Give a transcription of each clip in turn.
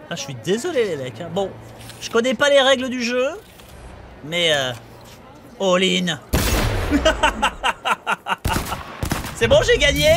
Ah, je suis désolé les mecs. Hein. Bon, je connais pas les règles du jeu, mais all in. C'est bon, j'ai gagné.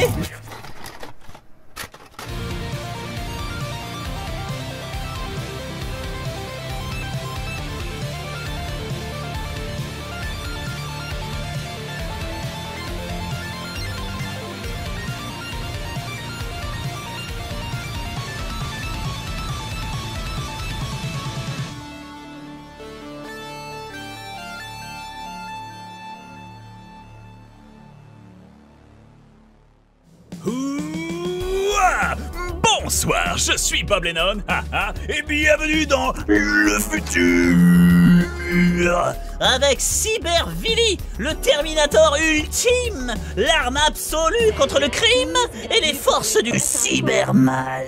Bonsoir, je suis Bob Lennon, et bienvenue dans le futur. Avec Cybervilly, le Terminator ultime, l'arme absolue contre le crime et les forces du cybermal.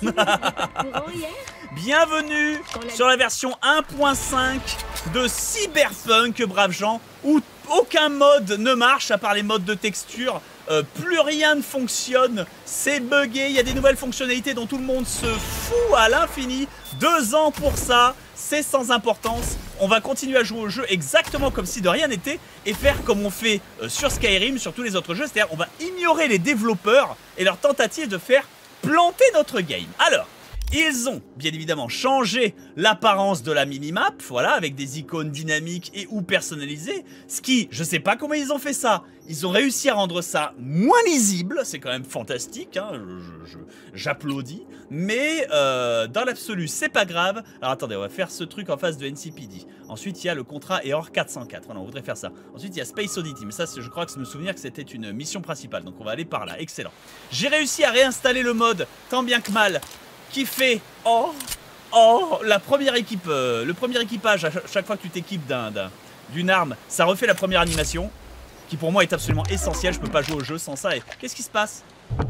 Bienvenue sur la version 1.5 de Cyberpunk, braves gens, où aucun mode ne marche à part les modes de texture. Plus rien ne fonctionne, c'est buggé, il y a des nouvelles fonctionnalités dont tout le monde se fout à l'infini. 2 ans pour ça, c'est sans importance. On va continuer à jouer au jeu exactement comme si de rien n'était et faire comme on fait sur Skyrim, sur tous les autres jeux. C'est-à-dire on va ignorer les développeurs et leurs tentatives de faire planter notre game. Alors, ils ont bien évidemment changé l'apparence de la minimap, voilà, avec des icônes dynamiques et ou personnalisées. Ce qui, je sais pas comment ils ont fait ça, ils ont réussi à rendre ça moins lisible, c'est quand même fantastique, hein, j'applaudis. Mais dans l'absolu, c'est pas grave. Alors attendez, on va faire ce truc en face de NCPD. Ensuite, il y a le contrat Error 404, voilà, on voudrait faire ça. Ensuite, il y a Space Oddity, mais ça, je crois que je me souvenir que c'était une mission principale, donc on va aller par là, excellent. J'ai réussi à réinstaller le mode, tant bien que mal, qui fait la première équipe, le premier équipage, à chaque fois que tu t'équipes d'une arme, ça refait la première animation, qui pour moi est absolument essentielle. Je peux pas jouer au jeu sans ça. Qu'est-ce qui se passe?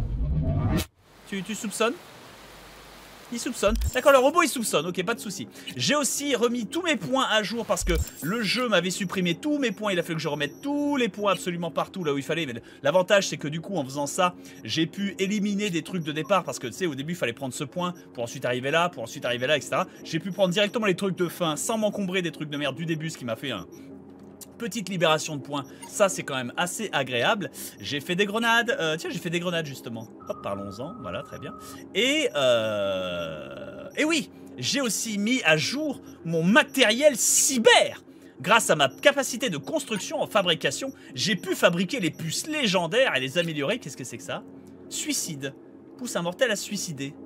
Tu soupçonnes? Il soupçonne. D'accord, le robot il soupçonne, ok, pas de souci. J'ai aussi remis tous mes points à jour parce que le jeu m'avait supprimé tous mes points. Il a fallu que je remette tous les points absolument partout là où il fallait. Mais l'avantage c'est que du coup en faisant ça, j'ai pu éliminer des trucs de départ parce que tu sais au début il fallait prendre ce point pour ensuite arriver là, etc. J'ai pu prendre directement les trucs de fin sans m'encombrer des trucs de merde du début, ce qui m'a fait un... petite libération de points, ça c'est quand même assez agréable. J'ai fait des grenades, tiens j'ai fait des grenades justement. Hop, parlons-en, voilà très bien. Et oui, j'ai aussi mis à jour mon matériel cyber. Grâce à ma capacité de construction en fabrication, j'ai pu fabriquer les puces légendaires et les améliorer. Qu'est-ce que c'est que ça? Suicide. Pousse un mortel à se suicider.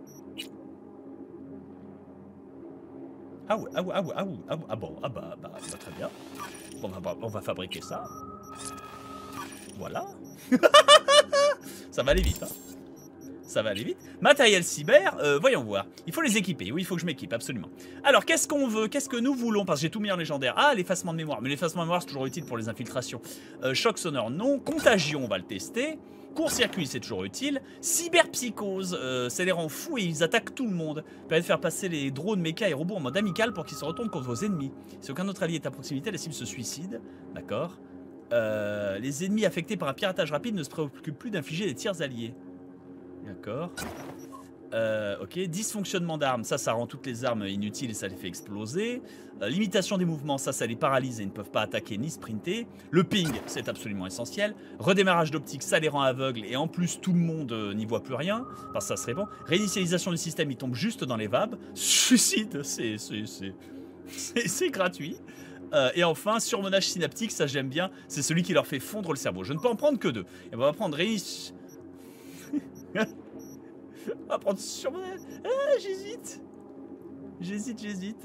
Ah ouais, très bien. On va fabriquer ça. Voilà. Ça va aller vite, hein. Ça va aller vite. Matériel cyber, voyons voir. Il faut les équiper. Oui, il faut que je m'équipe, absolument. Alors, qu'est-ce qu'on veut? Qu'est-ce que nous voulons? Parce que j'ai tout mis en légendaire. Ah, l'effacement de mémoire. Mais l'effacement de mémoire, c'est toujours utile pour les infiltrations. Choc sonore, non. Contagion, on va le tester. Court-circuit, c'est toujours utile. Cyberpsychose, ça les rend fous et ils attaquent tout le monde. Permet de faire passer les drones, mechas et robots en mode amical pour qu'ils se retournent contre vos ennemis. Si aucun autre allié est à proximité, la cible se suicide. D'accord. Les ennemis affectés par un piratage rapide ne se préoccupent plus d'infliger des tirs alliés. D'accord. Ok, dysfonctionnement d'armes, ça rend toutes les armes inutiles et ça les fait exploser. Limitation des mouvements, ça les paralyse et ils ne peuvent pas attaquer ni sprinter. Le ping, c'est absolument essentiel. Redémarrage d'optique, ça les rend aveugles et en plus tout le monde n'y voit plus rien. Enfin, ça serait bon. Réinitialisation du système, il tombe juste dans les vapes. Suicide, c'est gratuit. Et enfin, surmenage synaptique, ça j'aime bien, c'est celui qui leur fait fondre le cerveau. Je ne peux en prendre que 2. Et on va prendre on va prendre surmenage. Ah, j'hésite.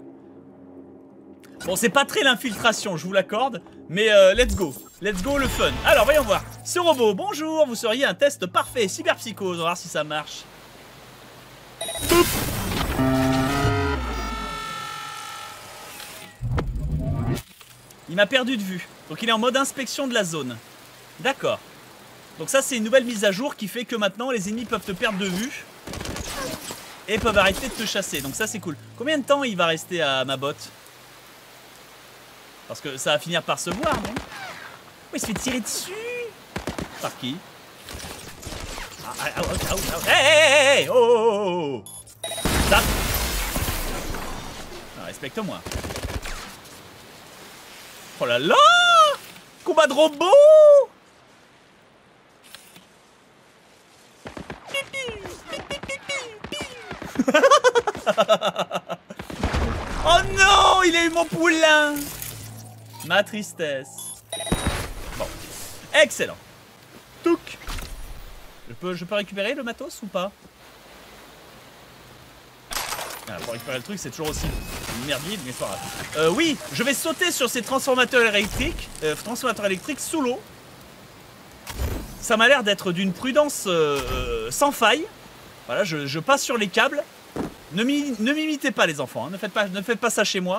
Bon, c'est pas très l'infiltration, je vous l'accorde, mais let's go le fun. Alors, voyons voir. Ce robot, bonjour, vous seriez un test parfait. Cyberpsychose, on va voir si ça marche. Boop. Il m'a perdu de vue. Donc il est en mode inspection de la zone. D'accord. Donc ça c'est une nouvelle mise à jour qui fait que maintenant les ennemis peuvent te perdre de vue. Et peuvent arrêter de te chasser. Donc ça c'est cool. Combien de temps il va rester à ma botte? Parce que ça va finir par se voir, non? Oh, il se fait tirer dessus. Par qui? Hey, oh. Zap. Ah, respecte-moi. Oh là là! Combat de robot! Oh non! Il a eu mon poulain! Ma tristesse. Bon. Excellent. Touc. Je peux récupérer le matos ou pas? Ah, pour récupérer le truc, c'est toujours aussi merdique, mais c'est pas grave. Oui, je vais sauter sur ces transformateurs électriques sous l'eau. Ça m'a l'air d'être d'une prudence sans faille. Voilà, je passe sur les câbles. Ne m'imitez pas, les enfants. Hein. Ne faites pas ça chez moi.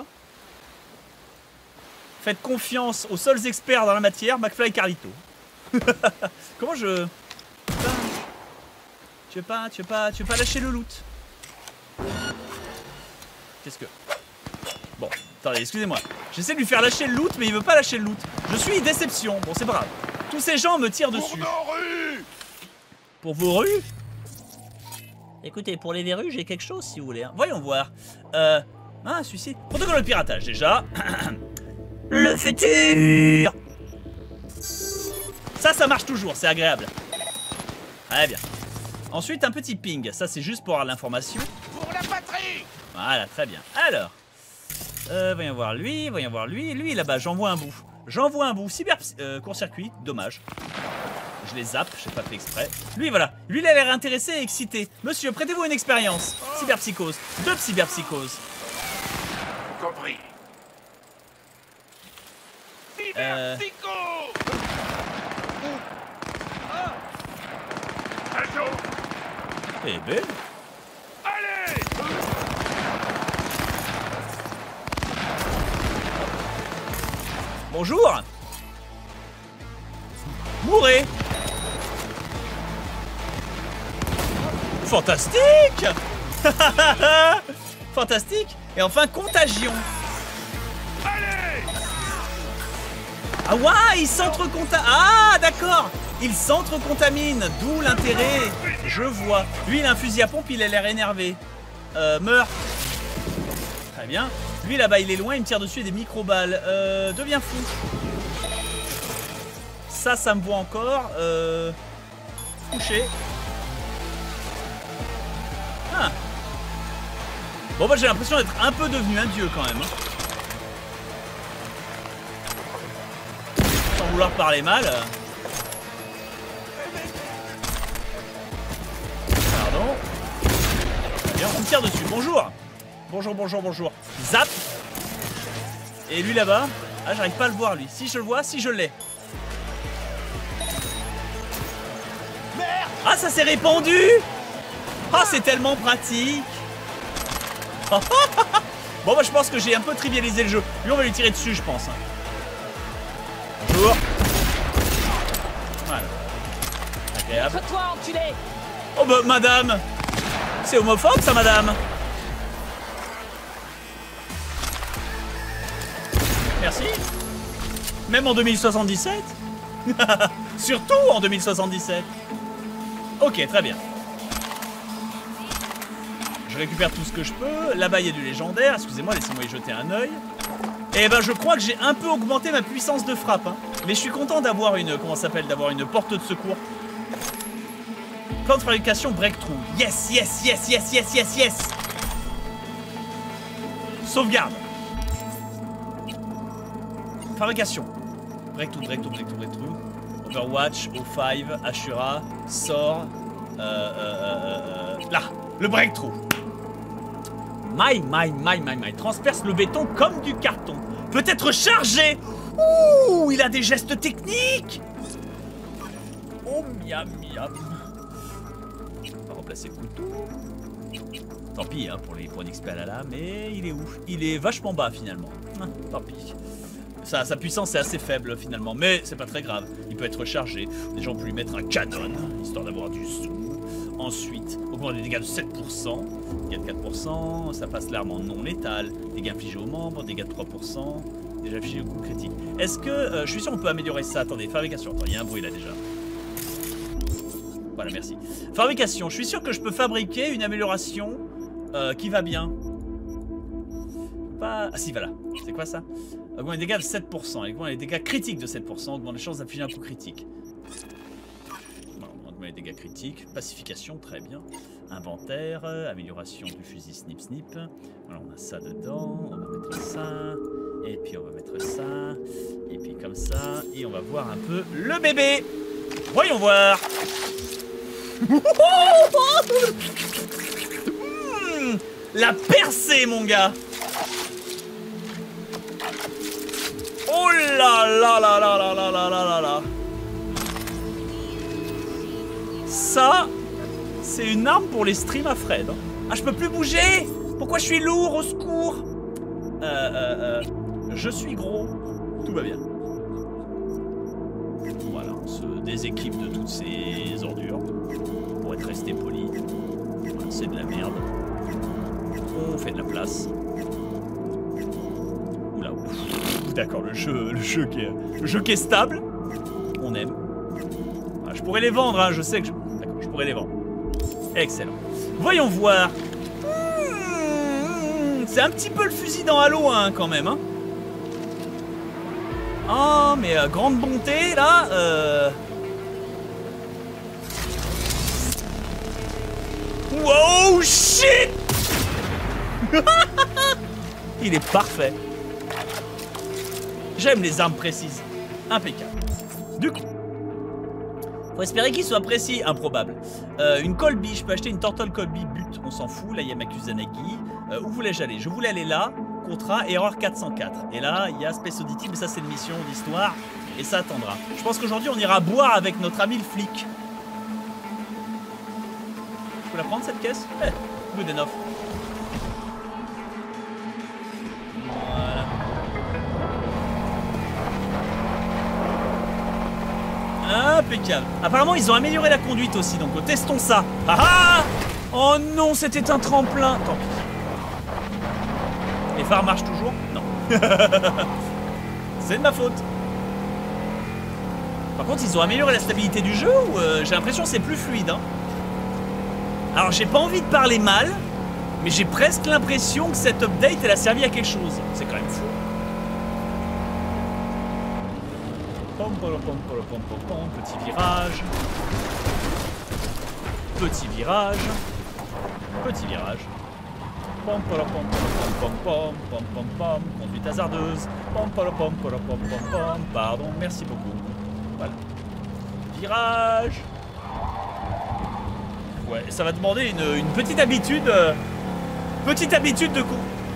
Faites confiance aux seuls experts dans la matière, McFly et Carlito. Comment je... Tu veux pas lâcher le loot? Qu'est-ce que... Bon, attendez, excusez-moi. J'essaie de lui faire lâcher le loot, mais il veut pas lâcher le loot. Je suis déception. Bon, c'est pas grave. Tous ces gens me tirent dessus. Pour vos rues? Écoutez, pour les verrues, j'ai quelque chose si vous voulez. Hein. Voyons voir. Ah, celui-ci. Protocole de piratage, déjà. Le futur. Ça marche toujours, c'est agréable. Très bien. Ensuite, un petit ping. Ça, c'est juste pour avoir l'information. Pour la patrie. Voilà, très bien. Alors, voyons voir lui, Lui, là-bas, j'en vois un bout. Cyber court-circuit, dommage. Je les zappe, j'ai pas fait exprès. Lui, voilà. Lui, il a l'air intéressé et excité. Monsieur, prêtez-vous une expérience. Cyberpsychose. 2 cyberpsychoses. Compris. Cyberpsycho. Eh ben. Allez. Bonjour. Mourez. Fantastique. Fantastique. Et enfin, contagion. Allez. Ah ouais, il s'entre-contamine. Ah, d'accord. Il s'entre-contamine, d'où l'intérêt. Je vois. Lui, il a un fusil à pompe, il a l'air énervé. Meurt. Très bien. Lui, là-bas, il est loin, il me tire dessus des micro-balles. Deviens fou. Ça me voit encore. Couché. Ah. Bon, bah, j'ai l'impression d'être un peu devenu un dieu, quand même. Sans vouloir parler mal. Pardon. Bien, on me tire dessus. Bonjour. Bonjour. Zap. Et lui là-bas. Ah, j'arrive pas à le voir, lui. Si je le vois, si je l'ai. Ah, ça s'est répandu. Ah, c'est tellement pratique. Bon, bah, je pense que j'ai un peu trivialisé le jeu. Lui, on va lui tirer dessus, je pense. Bonjour. Voilà. Agréable. Toi, enculé. Oh bah madame. C'est homophobe ça madame. Merci. Même en 2077. Surtout en 2077. Ok, très bien. Je récupère tout ce que je peux. Là-bas il y a du légendaire. Excusez-moi, laissez-moi y jeter un œil. Et ben je crois que j'ai un peu augmenté ma puissance de frappe. Hein. Mais je suis content d'avoir une... Comment ça s'appelle? D'avoir une porte de secours. Plan de fabrication breakthrough. Yes. Sauvegarde. Fabrication. Breakthrough. Overwatch, O5, Ashura, Sor. Là, le breakthrough. My. Transperce le béton comme du carton. Peut être chargé. Ouh, il a des gestes techniques. Oh, miam. On va remplacer le couteau. Tant pis hein, pour les points d'XP là, mais il est ouf. Il est vachement bas finalement. Tant pis. Sa puissance est assez faible finalement, mais c'est pas très grave. Il peut être rechargé. Déjà on peut lui mettre un canon, histoire d'avoir du sous. Ensuite, augmenter les dégâts de 7%, dégâts de 4%, ça passe l'arme en non létal, dégâts infligés aux membres, dégâts de 3%, déjà infligés au coup critique. Est-ce que, je suis sûr on peut améliorer ça. Attendez, fabrication, attends, il y a un bruit là déjà. Voilà, merci. Fabrication, je suis sûr que je peux fabriquer une amélioration qui va bien. Pas... Ah si, voilà. C'est quoi ça? Augmente les dégâts de 7%. Augmente les dégâts critiques de 7%. Augmente les chances d'infliger un coup critique. Bon, augmente les dégâts critiques. Pacification, très bien. Inventaire. Amélioration du fusil snip snip. Voilà, on a ça dedans. On va mettre ça. Et puis on va mettre ça. Et puis comme ça. Et on va voir un peu le bébé. Voyons voir. La percée, mon gars. Oh là là là là là là là là là. Ça, c'est une arme pour les streams à Fred. Ah, je peux plus bouger. Pourquoi je suis lourd? Au secours. Je suis gros. Tout va bien. Voilà, on se déséquipe de toutes ces ordures. Pour être resté poli. C'est de la merde. On fait de la place. Oula, d'accord, le jeu qui est stable. On aime. Ah, je pourrais les vendre, hein, je sais que d'accord, je pourrais les vendre. Excellent. Voyons voir. C'est un petit peu le fusil dans Halo 1 quand même, hein. Oh, mais grande bonté, là. Wow, shit. Il est parfait. J'aime les armes précises. Impeccable. Du coup, faut espérer qu'il soit précis. Improbable. Une Colby, je peux acheter une Turtle Colby but. On s'en fout. Là, il y a ma Kusanagi. Où voulais-je aller? Je voulais aller là. Contrat, erreur 404. Et là, il y a Space Oddity, mais ça, c'est une mission d'histoire. Et ça attendra. Je pense qu'aujourd'hui, on ira boire avec notre ami le flic. Je peux la prendre, cette caisse? Good enough. Voilà. Impeccable. Apparemment, ils ont amélioré la conduite aussi, donc testons ça. Ah ah! Oh non, c'était un tremplin. Tant pis. Les phares marchent toujours? Non. C'est de ma faute. Par contre, ils ont amélioré la stabilité du jeu ou j'ai l'impression que c'est plus fluide, hein. Alors, j'ai pas envie de parler mal, mais j'ai presque l'impression que cette update, elle a servi à quelque chose. C'est quand même fou. Petit virage. Petit virage. Petit virage. Conduite hasardeuse. Pardon, merci beaucoup. Voilà. Virage. Ouais, ça va demander une petite habitude. Petite habitude de coup.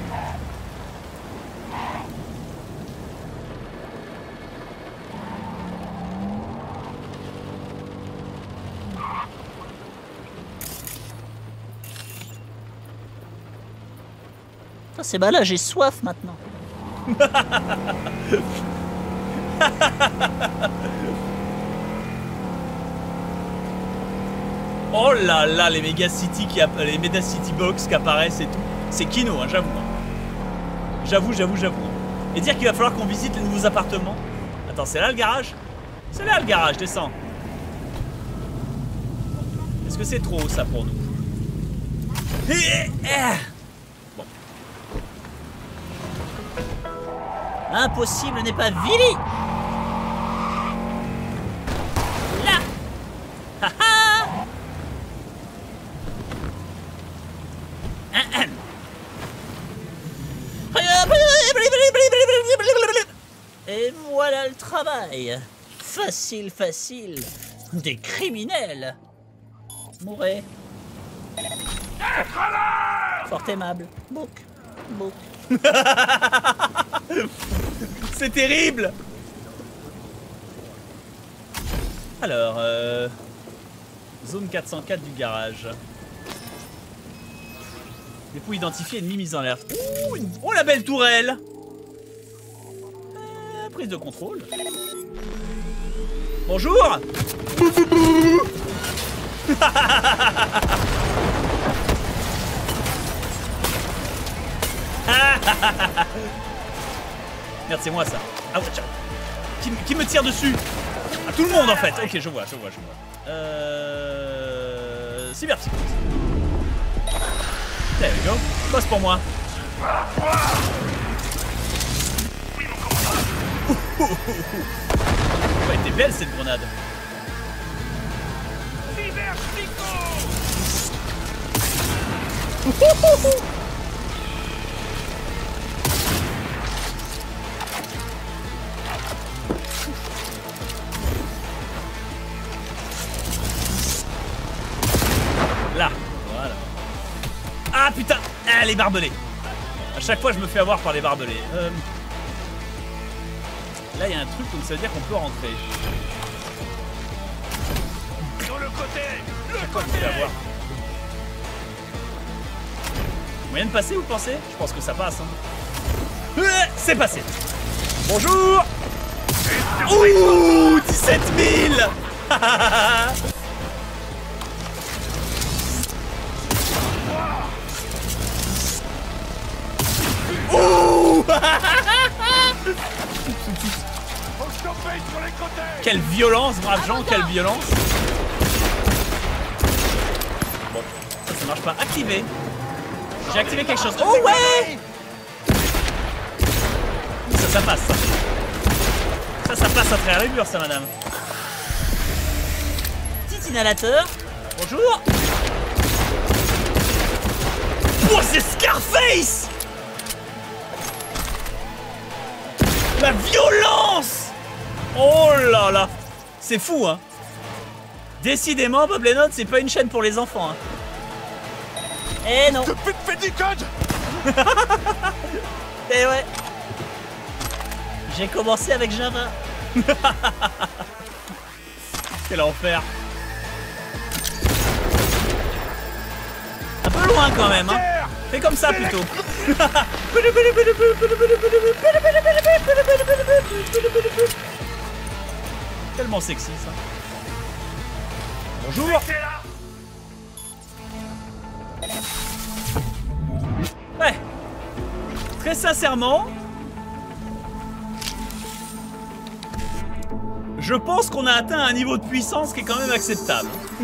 C'est bah là, j'ai soif maintenant. Oh là là, les Mega City les Mega City Box qui apparaissent et tout. C'est Kino, hein, j'avoue. Hein. J'avoue. Et dire qu'il va falloir qu'on visite les nouveaux appartements. Attends, c'est là le garage? C'est là le garage, descends. Est-ce que c'est trop ça pour nous? Bon. Impossible n'est pas Vili. Là. Haha. Et voilà le travail. Facile, facile. Des criminels. Mourez. Fort aimable. Bouc. C'est terrible. Alors, zone 404 du garage. Dépôt identifié, ennemi mise en l'air. Oh, la belle tourelle. Prise de contrôle. Bonjour. Merde, c'est moi ça. Ah ouais, tiens. Qui me tire dessus? Ah, tout le monde en fait. Ok, je vois. Cyberpsychose. There we go. Passe pour moi. Elle était belle cette grenade. Cyber Psycho. Là, voilà. Ah putain, ah, les barbelés. À chaque fois je me fais avoir par les barbelés. Là il y a un truc donc ça veut dire qu'on peut rentrer. Sur le côté. Le Quoi, je vais la voir. Moyen de passer vous pensez? Je pense que ça passe. Hein. C'est passé. Bonjour. Ouh 17 000. Ouh. Faut que je te paye sur les côtés. Quelle violence, braves gens, quelle violence. Bon, ça marche pas. Activé. J'ai activé quelque chose. Oh ouais. Ça passe. Ça passe à travers les murs, ça, madame. Petit inhalateur. Bonjour. Oh, c'est Scarface. La violence. Oh là là. C'est fou, hein. Décidément, Bob Lennon, c'est pas une chaîne pour les enfants, hein. Eh non. Depuis que fais du code. Eh ouais. J'ai commencé avec Java. Quel enfer. Un peu loin quand même, hein. Fais comme ça plutôt. Tellement sexy ça. Bonjour. C'est là. Ouais. Très sincèrement, je pense qu'on a atteint un niveau de puissance qui est quand même acceptable.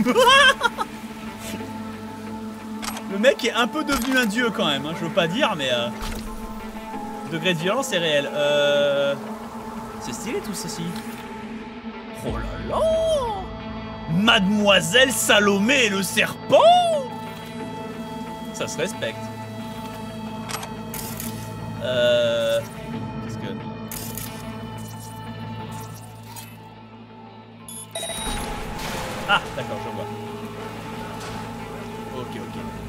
Le mec est un peu devenu un dieu quand même, hein, je veux pas dire, mais le degré de violence est réel. C'est stylé tout ceci. Oh là là, Mademoiselle Salomé et le serpent. Ça se respecte. Qu'est-ce que... Ah, d'accord, je vois. Ok,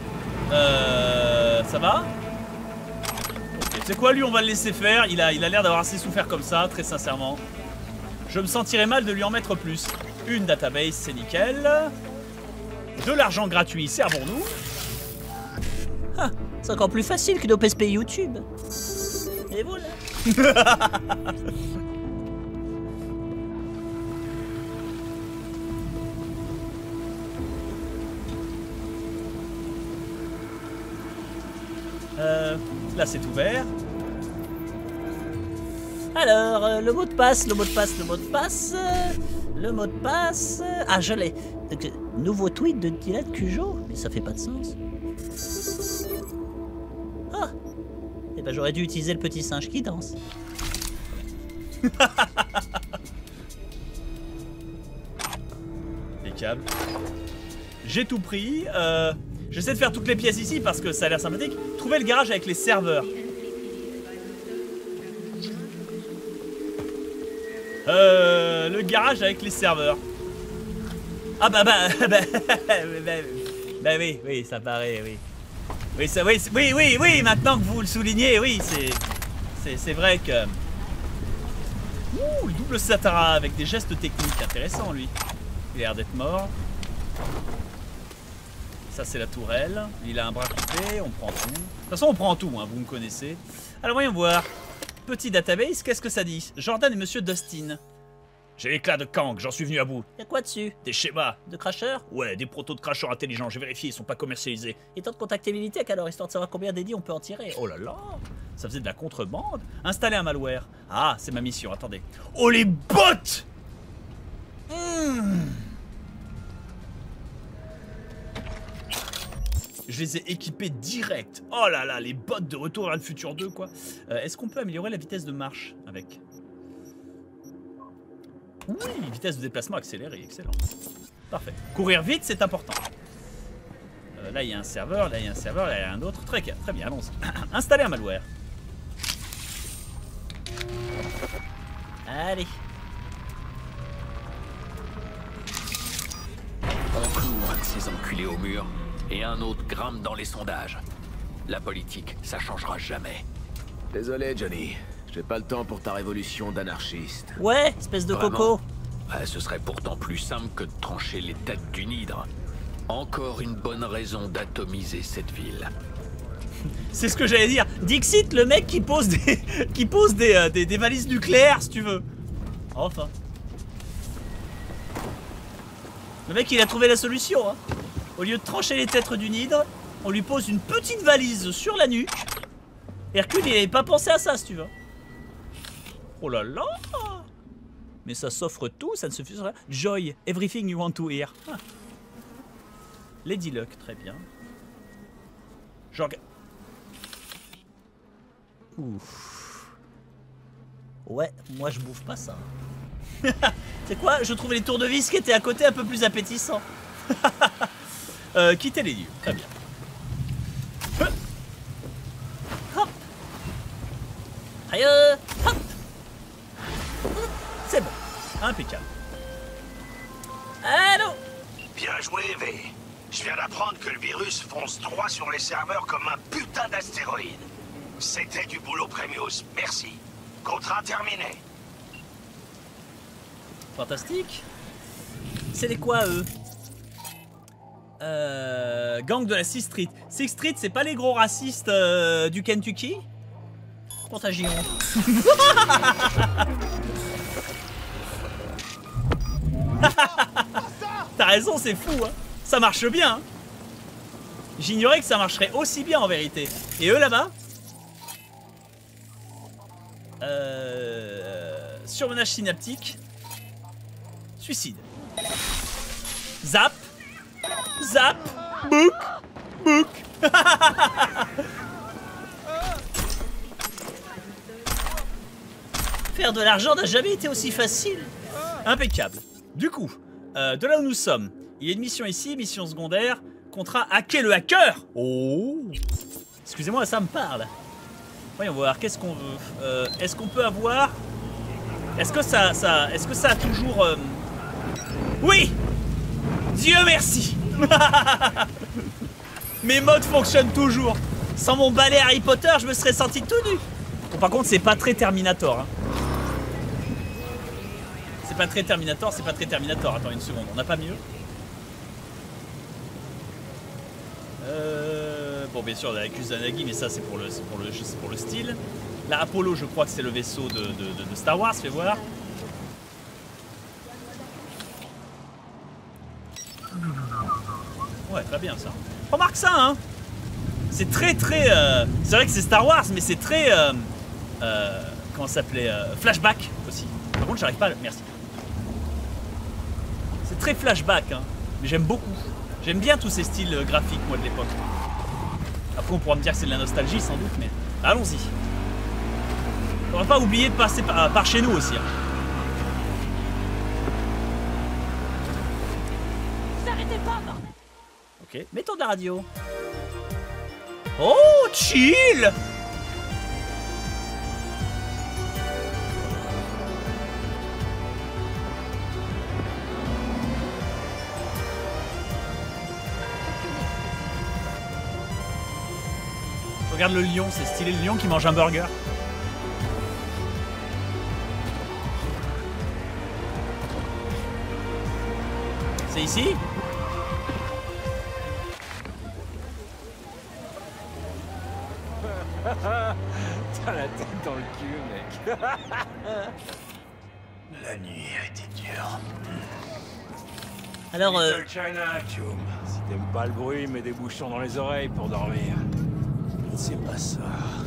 ok. Ça va? Ok, c'est quoi lui, on va le laisser faire. Il a l'air d'avoir assez souffert comme ça, très sincèrement. Je me sentirais mal de lui en mettre plus. Une database, c'est nickel. De l'argent gratuit, servons-nous. Ah, c'est encore plus facile que nos PSP YouTube. Et voilà. Là c'est ouvert. Alors, le mot de passe, le mot de passe, le mot de passe. Le mot de passe. Ah, je l'ai. Nouveau tweet de Dylan Cujo. Mais ça fait pas de sens. Ah. Eh ben, j'aurais dû utiliser le petit singe qui danse. Les câbles. J'ai tout pris. J'essaie de faire toutes les pièces ici parce que ça a l'air sympathique. Trouver le garage avec les serveurs. Le garage avec les serveurs. Ah bah oui, ça paraît, oui. Oui, ça, oui, maintenant que vous le soulignez, oui, c'est vrai que... Ouh, le double Satara avec des gestes techniques, intéressant lui. Il a l'air d'être mort. Ça c'est la tourelle, il a un bras coupé, on prend tout. De toute façon on prend tout, hein, vous me connaissez. Alors voyons voir. Petit database, qu'est-ce que ça dit? Jordan et Monsieur Dustin. J'ai l'éclat de Kang, j'en suis venu à bout. Y'a quoi dessus? Des schémas. De crashers? Ouais, des protos de crashers intelligents, j'ai vérifié, ils sont pas commercialisés. Et tant de contacter Militech alors, histoire de savoir combien d'édits on peut en tirer. Oh là là, ça faisait de la contrebande. Installer un malware. Ah, c'est ma mission, attendez. Oh les bots. Je les ai équipés direct. Oh là là, les bottes de Retour vers le futur 2, quoi. Est-ce qu'on peut améliorer la vitesse de marche avec? Oui, vitesse de déplacement accélérée, excellent. Parfait. Courir vite, c'est important. Là, il y a un serveur, là, il y a un serveur, là, il y a un autre. Très bien, allons-y. Installer un malware. Allez. On cloue un de ces enculés au mur et un autre grimpe dans les sondages. La politique, ça changera jamais. Désolé, Johnny. J'ai pas le temps pour ta révolution d'anarchiste. Ouais, espèce de Vraiment? coco. Ce serait pourtant plus simple que de trancher les têtes d'une hydre. Encore une bonne raison d'atomiser cette ville. C'est ce que j'allais dire. Dixit, le mec qui pose des valises nucléaires, si tu veux. Enfin. Le mec, il a trouvé la solution. Hein. Au lieu de trancher les têtes d'une hydre, on lui pose une petite valise sur la nuque. Hercule, il n'avait pas pensé à ça, si tu veux. Oh là là. Mais ça s'offre tout, ça ne se fait rien. Joy, everything you want to hear. Ah. Lady Luck, très bien. Genre... Ouf. Ouais, moi je bouffe pas ça. C'est quoi? Je trouvais les tournevis qui étaient à côté un peu plus appétissants. Quitter les lieux, très bien. Hop. Aïe, hop. C'est bon. Impeccable. Allô. Bien joué, V. Je viens d'apprendre que le virus fonce droit sur les serveurs comme un putain d'astéroïde. C'était du boulot, Premius. Merci. Contrat terminé. Fantastique. C'est les quoi, eux? Gang de la 6 Street. 6 Street, c'est pas les gros racistes du Kentucky? Contagion. T'as raison, c'est fou, hein. Ça marche bien, hein. J'ignorais que ça marcherait aussi bien en vérité. Et eux là-bas? Surmenage synaptique. Suicide. Zap. Zap. Bouk. Bouk. Faire de l'argent n'a jamais été aussi facile. Impeccable. Du coup, de là où nous sommes, il y a une mission ici, mission secondaire. Contrat hacker le hacker. Oh. Excusez-moi, ça me parle. Voyons voir, qu'est-ce qu'on veut. Est-ce qu'on peut avoir... Est-ce que ça a toujours... Oui. Dieu merci. Mes modes fonctionnent toujours. Sans mon balai Harry Potter, je me serais senti tout nu. Bon, par contre, c'est pas très Terminator. Hein. C'est pas très Terminator, c'est pas très Terminator. Attends une seconde, on n'a pas mieux. Bon, bien sûr, on a la Kusanagi, mais ça, c'est pour le style. Là, Apollo, je crois que c'est le vaisseau de Star Wars, fais voir. Ouais, très bien, ça. Remarque ça, hein. C'est très... c'est vrai que c'est Star Wars, mais c'est très... comment ça s'appelait flashback, aussi. Par contre, j'arrive pas à... Merci. C'est très flashback, hein. Mais j'aime beaucoup. J'aime bien tous ces styles graphiques, moi, de l'époque. Après, on pourra me dire que c'est de la nostalgie, sans doute, mais... Allons-y. On va pas oublier de passer par chez nous aussi. Hein. Vous arrêtez pas, bordel. Ok, mettons de la radio. Oh, chill. Je regarde le lion, c'est stylé, le lion qui mange un burger. C'est ici? T'as la tête dans le cul, mec. La nuit a été dure. Alors, Little China, Chum. Si t'aimes pas le bruit, mets des bouchons dans les oreilles pour dormir. C'est pas ça.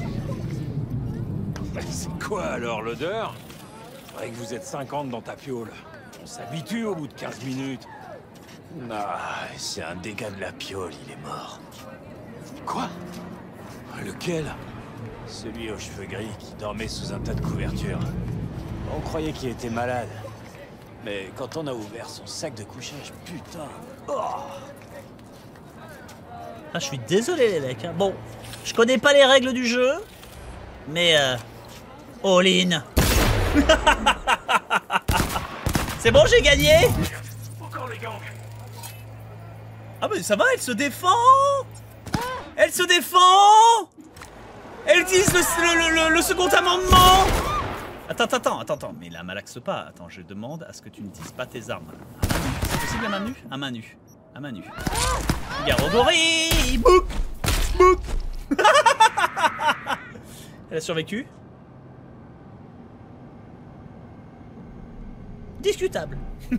C'est quoi alors l'odeur? C'est vrai que vous êtes 50 dans ta piole. On s'habitue au bout de 15 minutes. Ah, c'est un dégât de la piole, il est mort. Quoi? Lequel? Celui aux cheveux gris qui dormait sous un tas de couvertures. On croyait qu'il était malade. Mais quand on a ouvert son sac de couchage, putain... Oh. Ah, je suis désolé les mecs. Hein. Bon, je connais pas les règles du jeu, mais all in. C'est bon, j'ai gagné. Ah mais ça va, elle se défend. Elle se défend. Elle utilise le second amendement. Attends, mais la malaxe pas. Attends, je demande à ce que tu n'utilises pas tes armes. C'est possible à main nue? À main nue. À main nue. Garogori. Bouc. Bouc. Elle a survécu. Discutable.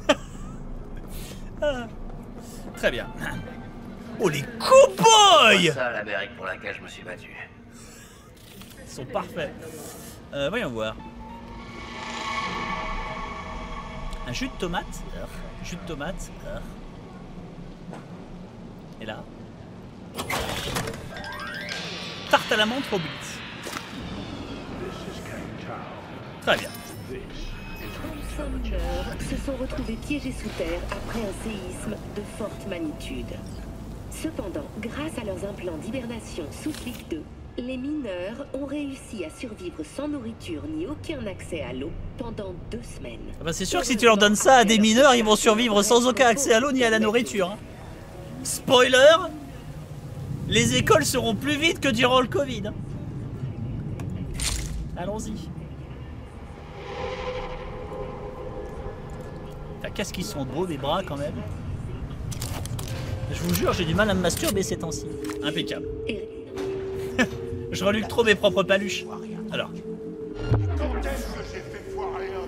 Très bien. Oh les cowboys! C'est ça l'Amérique pour laquelle je me suis battu. Ils sont parfaits. Voyons voir. Un jus de tomate. Jus de tomate. Et là. Tarte à la menthe au blitz. Très bien. Mineurs se sont retrouvés piégés sous terre après un séisme de forte magnitude. Cependant, grâce à leurs implants d'hibernation sous Slick 2, les mineurs ont réussi à survivre sans nourriture ni aucun accès à l'eau pendant 2 semaines. Ah bah c'est sûr que si tu leur donnes ça à des mineurs, ils vont survivre sans aucun accès à l'eau ni à la nourriture. Hein. Spoiler, les écoles seront plus vides que durant le Covid. Hein. Allons-y. Qu'est-ce qu'ils sont beaux, mes bras, quand même. Je vous jure, j'ai du mal à me masturber ces temps-ci. Impeccable. Je reluque trop mes propres paluches. Alors. Quand est-ce que j'ai fait foirer un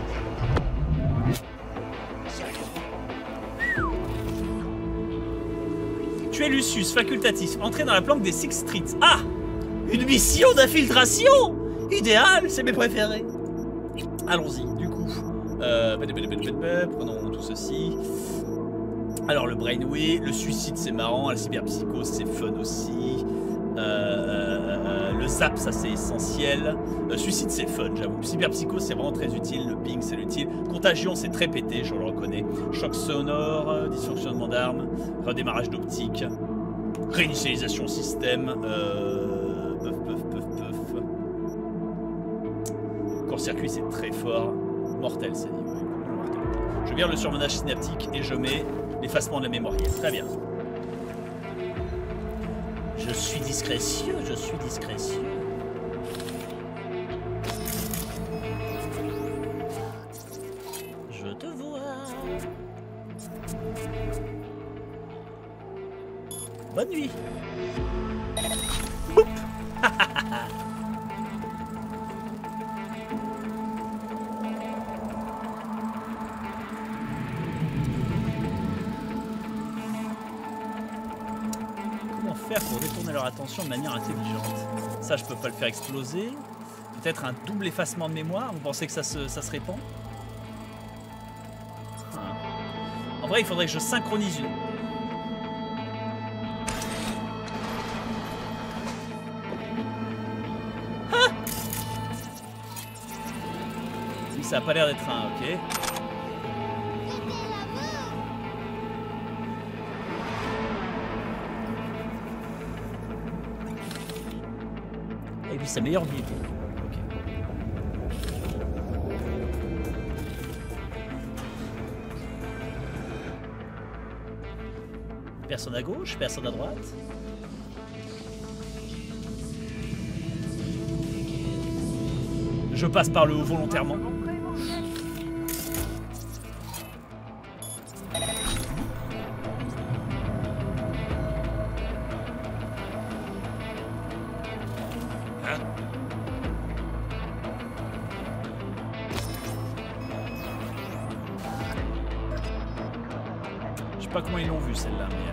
truc? Tuer Lucius, facultatif. Entrer dans la planque des Six Streets. Ah! Une mission d'infiltration! Idéal, c'est mes préférés. Allons-y, du coup. Prenons tout ceci. Alors le brainway, le suicide c'est marrant, la cyberpsychose c'est fun aussi. Le zap ça c'est essentiel. Suicide c'est fun j'avoue. Cyberpsychose c'est vraiment très utile. Le ping c'est utile. Contagion c'est très pété, je le reconnais. Choc sonore, dysfonctionnement d'armes, redémarrage d'optique, réinitialisation système. Court-circuit c'est très fort. Mortel, c'est dit. Mortel. Je vire le surmenage synaptique et je mets l'effacement de la mémoire. Très bien. Je suis discrétieux, je suis discrétieux. Je te vois. Bonne nuit. Boop. Pour détourner leur attention de manière intelligente. Ça, je peux pas le faire exploser. Peut-être un double effacement de mémoire. Vous pensez que ça se répand? En vrai, il faudrait que je synchronise une. Ah! Ça a pas l'air d'être un... Ok. Et puis sa meilleure vie. Okay. Personne à gauche, personne à droite. Je passe par le haut volontairement. Je sais pas comment ils l'ont vu celle-là, mais...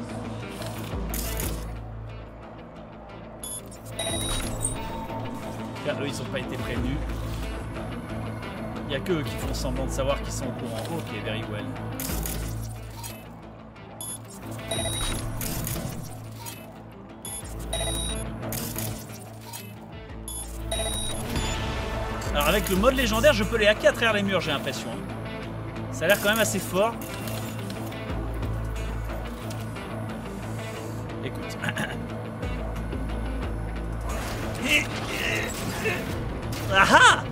Car eux, ils n'ont pas été prévenus. Il n'y a que eux qui font semblant de savoir qu'ils sont au courant. Ok, very well. Alors avec le mode légendaire, je peux les hacker à travers les murs, j'ai l'impression. Ça a l'air quand même assez fort. Écoute. Ah ah!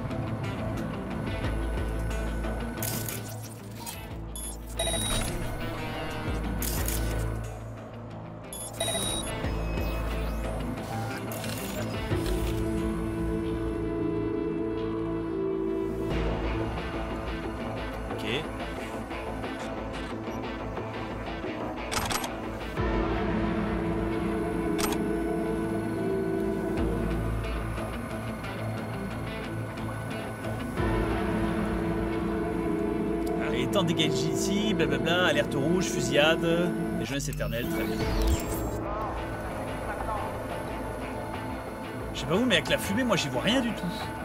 Temps de dégage ici, blablabla, alerte rouge, fusillade, les jeunesse éternelle, très bien. Je sais pas où, mais avec la fumée, moi j'y vois rien du tout.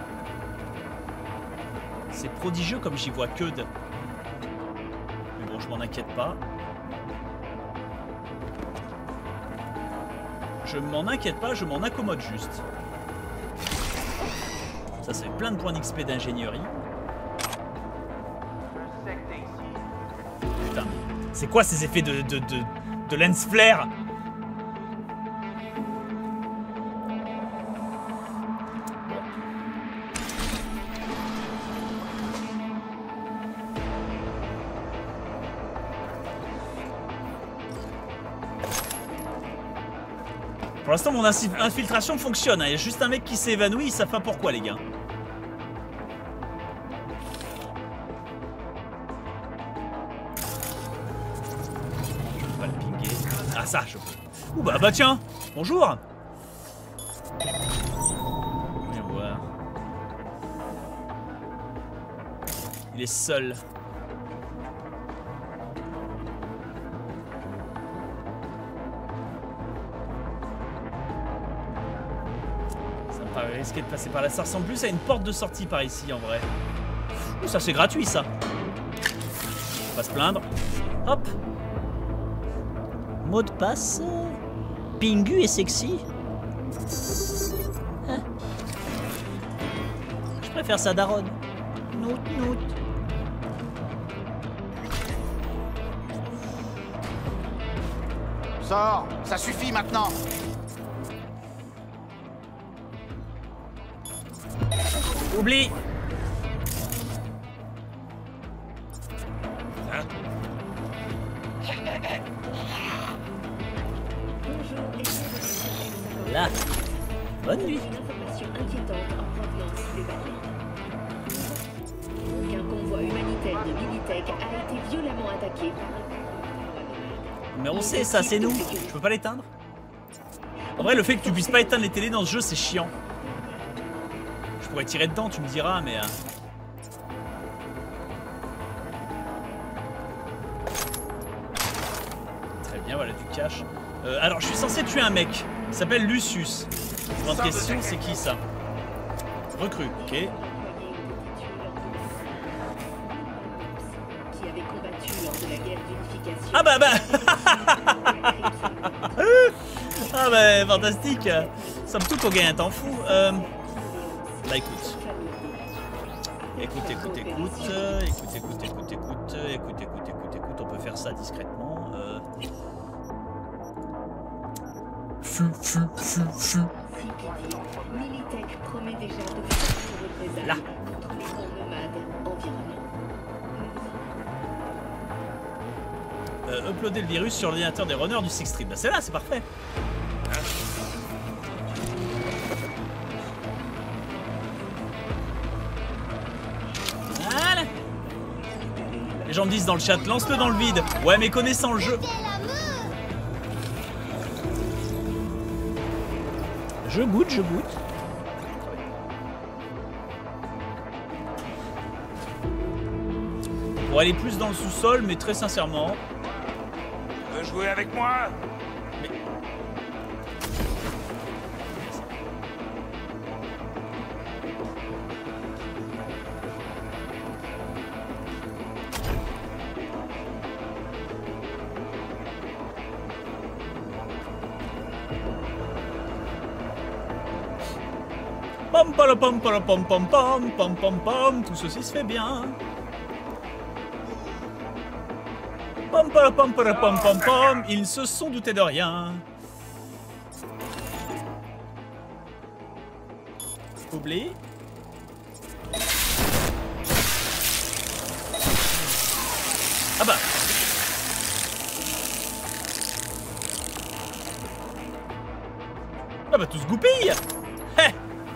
C'est prodigieux comme j'y vois que de. Mais bon, je m'en inquiète pas. Je m'en inquiète pas, je m'en accommode juste. Ça fait plein de points d'XP d'ingénierie. C'est quoi ces effets de lens flare? Pour l'instant, mon infiltration fonctionne. Il y a juste un mec qui s'est évanoui, ils savent pas pourquoi, les gars. Ça, je peux. Ouh bah tiens, bonjour. Viens voir. Il est seul. Ça me paraît risqué de passer par là. Ça ressemble plus à une porte de sortie par ici en vrai. Ouh, ça c'est gratuit ça. On va se plaindre. Hop. Mot de passe. Pingu et sexy. Hein. Je préfère ça daronne. Nout, nout. Sors, ça suffit maintenant. Oublie. Là. Bonne nuit. Une information inquiétante en provenance des ballons. Qu'un convoi humanitaire de Militech a été violemment attaqué par un... Mais on sait ça, c'est nous. Je peux pas l'éteindre. En vrai, le fait que tu puisses pas éteindre les télés dans ce jeu, c'est chiant. Je pourrais tirer dedans, tu me diras, mais... Très bien, voilà du cash. Alors, je suis censé tuer un mec. Il s'appelle Lucius. Grande question, c'est qui ça? Recrue, ok. Qui avait combattu lors de la guerre d'unification. Ah bah ah bah fantastique. Somme toute on gagne un temps fou. Bah écoute. Écoute, on peut faire ça discrètement. Militech promet déjà de fortes représailles là. contre les grands nomades environnants. Uploader le virus sur l'ordinateur des runners du Six Street. Bah c'est là, c'est parfait. Voilà. Les gens me disent dans le chat, lance-le dans le vide. Ouais, mais connaissant le jeu. Je goûte. Pour aller plus dans le sous-sol, mais très sincèrement. Tu veux jouer avec moi? Mais... Pom pom pom pom pom pom pom pom pom pom. Tout ceci se fait bien. Pom pom pom pom pom pom pom. Ils se sont doutés de rien. Oublie. Ah bah. Ah bah tout se goupille. Hé.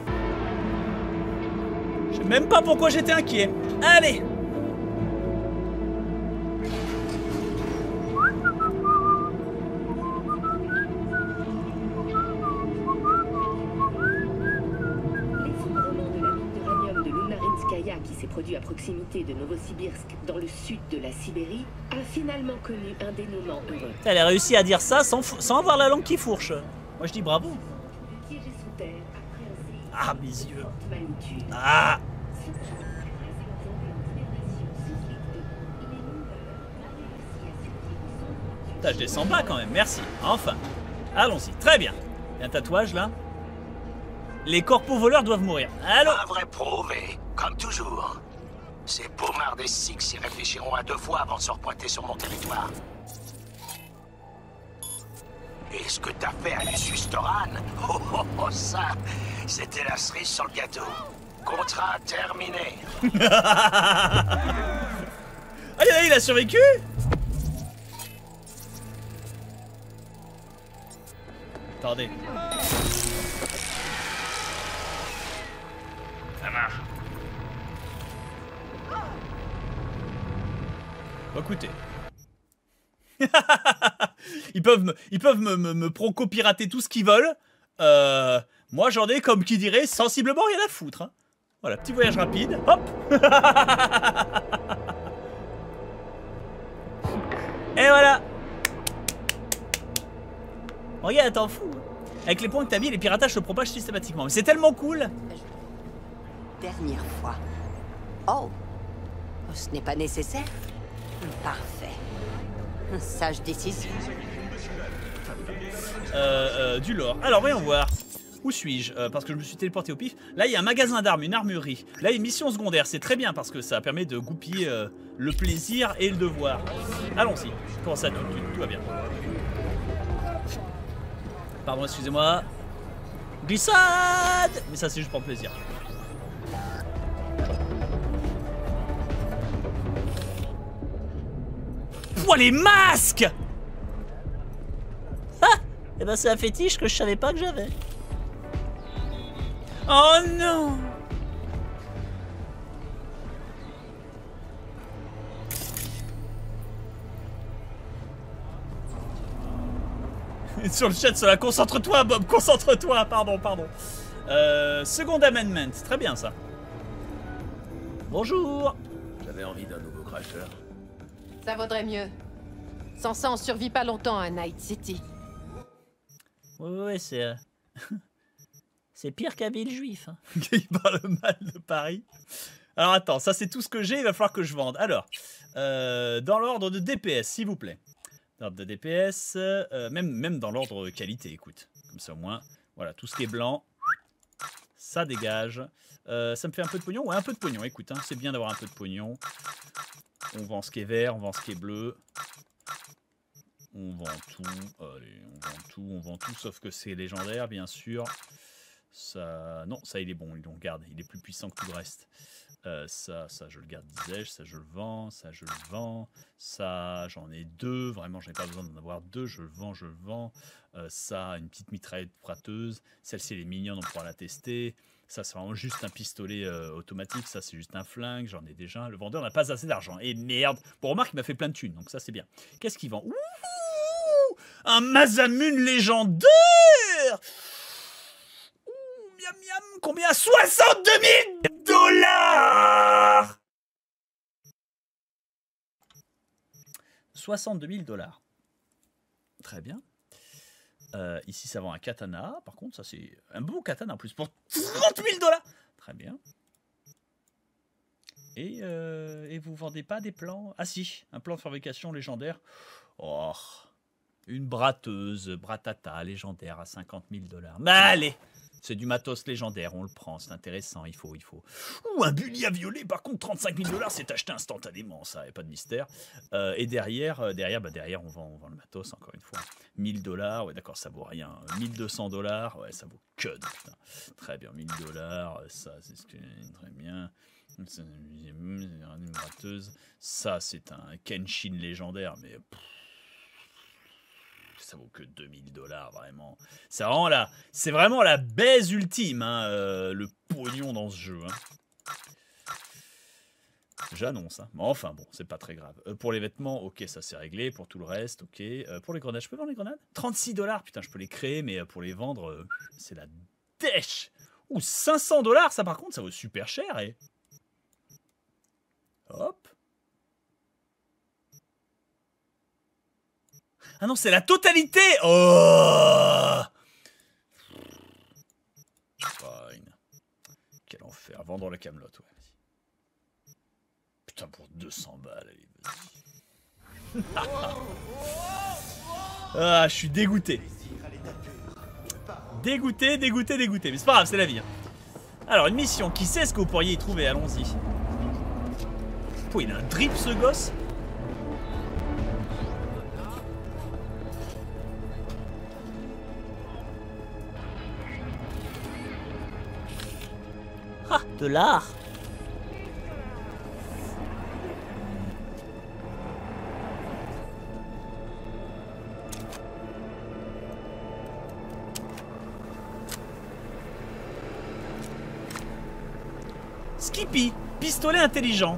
Je sais même pas pourquoi j'étais inquiet. Allez. Qui s'est produit à proximité de Novosibirsk, dans le sud de la Sibérie, a finalement connu un dénouement heureux. Elle a réussi à dire ça sans avoir la langue qui fourche. Moi je dis bravo. Piégé sous terre après un séisme Ah mes yeux. de forte magnitude. Ah. Putain, je descends pas quand même, merci. Enfin. Allons-y, très bien. Il y a un tatouage là. Les corpos voleurs doivent mourir. Allô. Un vrai prouvé, comme toujours. Ces paumards des Six y réfléchiront à 2 fois avant de se repointer sur mon territoire. Et ce que t'as fait à Lucius Toran, ça, c'était la cerise sur le gâteau. Contrat terminé. Allez, il a survécu. Attendez. Ça marche. Écoutez. ils peuvent me pro-copirater tout ce qu'ils veulent. Moi, j'en ai, comme qui dirait, sensiblement rien à foutre. Hein. Voilà, petit voyage rapide. Hop. Et voilà. Regarde, t'en fous. Avec les points que t'as mis, les piratages se propagent systématiquement. Mais c'est tellement cool. Dernière fois. Oh, ce n'est pas nécessaire. Parfait. Sage décision. Du lore. Alors, voyons voir. Où suis-je? Parce que je me suis téléporté au pif. Là, il y a un magasin d'armes, une armurerie. Là, une mission secondaire. C'est très bien parce que ça permet de goupiller le plaisir et le devoir. Allons-y. Comment ça, tout va bien. Pardon, excusez-moi. Glissade. Mais ça, c'est juste pour le plaisir. Oh, les masques! Ah! Eh ben, c'est un fétiche que je savais pas que j'avais. Oh non! Sur le chat, cela, concentre-toi, Bob, concentre-toi, pardon. Second Amendment, très bien ça. Bonjour. J'avais envie d'un nouveau cracheur. Ça vaudrait mieux. Sans ça, on survit pas longtemps à Night City. Ouais, c'est... c'est pire qu'un ville-juif. Hein. Il parle mal de Paris. Alors attends, ça c'est tout ce que j'ai, il va falloir que je vende. Alors, dans l'ordre de DPS, s'il vous plaît. Dans l'ordre de DPS, même dans l'ordre qualité, écoute. Comme ça au moins, voilà, tout ce qui est blanc, ça dégage. Ça me fait un peu de pognon? Ouais, un peu de pognon, écoute, hein, c'est bien d'avoir un peu de pognon. On vend ce qui est vert, on vend ce qui est bleu. On vend tout. Allez, on vend tout, sauf que c'est légendaire, bien sûr. Ça, non, ça il est bon, il le garde, il est plus puissant que tout le reste. Ça je le garde, disais-je, ça je le vends, ça je le vends. Ça, j'en ai 2, vraiment, j'en ai pas besoin d'en avoir 2, je le vends. Ça, une petite mitraillette prateuse. Celle-ci, elle est mignonne, on pourra la tester. Ça, c'est vraiment juste un pistolet automatique. Ça, c'est juste un flingue. J'en ai déjà. Le vendeur n'a pas assez d'argent. Et merde. Bon, remarque, il m'a fait plein de thunes. Donc ça, c'est bien. Qu'est-ce qu'il vend? Ouh, un Masamune légendaire. Ouh, miam miam. Combien? 62 000 $. 62 000 $. Très bien. Ici, ça vend un katana. Par contre, ça, c'est un beau katana en plus pour 30 000 $. Très bien. Et vous vendez pas des plans? Ah si, un plan de fabrication légendaire. Oh, une bratteuse, bratata légendaire à 50 000 $. Mais allez, C'est du matos légendaire, on le prend, c'est intéressant, il faut. Ouh, un bully à violer, par contre, 35 000 $, c'est acheté instantanément, ça, y a pas de mystère. Et derrière, on vend le matos, encore une fois. 1 000 $, ouais, d'accord, ça vaut rien. 1 200 $, ouais, ça vaut que de putain. Très bien, 1 000 $, ça, c'est ce que très bien. C'est une gratteuse. Ça, c'est un Kenshin légendaire, mais... ça vaut que 2 000 $, vraiment. C'est vraiment la baise ultime, hein, le pognon dans ce jeu. Hein. J'annonce. Hein. Mais enfin, bon, c'est pas très grave. Pour les vêtements, ok, ça c'est réglé. Pour tout le reste, ok. Pour les grenades, je peux vendre les grenades 36 $, putain, je peux les créer, mais pour les vendre, c'est la dèche. Ou 500 $, ça par contre, ça vaut super cher. Et... hop. Ah non, c'est la totalité. Oh, fine. Quel enfer. Vendre la camelote, ouais. Putain, pour 200 balles, allez, vas-y. Ah, je suis dégoûté. Dégoûté. Mais c'est pas grave, c'est la vie. Hein. Alors, une mission. Qui sait ce que vous pourriez y trouver? Allons-y. Oh, il a un drip, ce gosse. Ah, de l'art. Skippy, pistolet intelligent.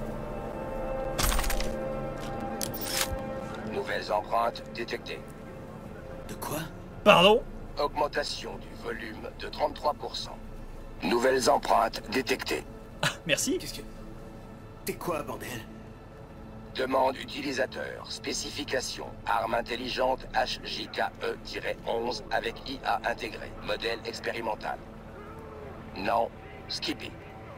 Nouvelles empreintes détectées. De quoi? Pardon? Augmentation du volume de 33%. Nouvelles empreintes détectées. Ah, merci. Qu'est-ce que... T'es quoi, bordel? Demande utilisateur. Spécification. Arme intelligente HJKE-11 avec IA intégrée. Modèle expérimental. Non. Skippy.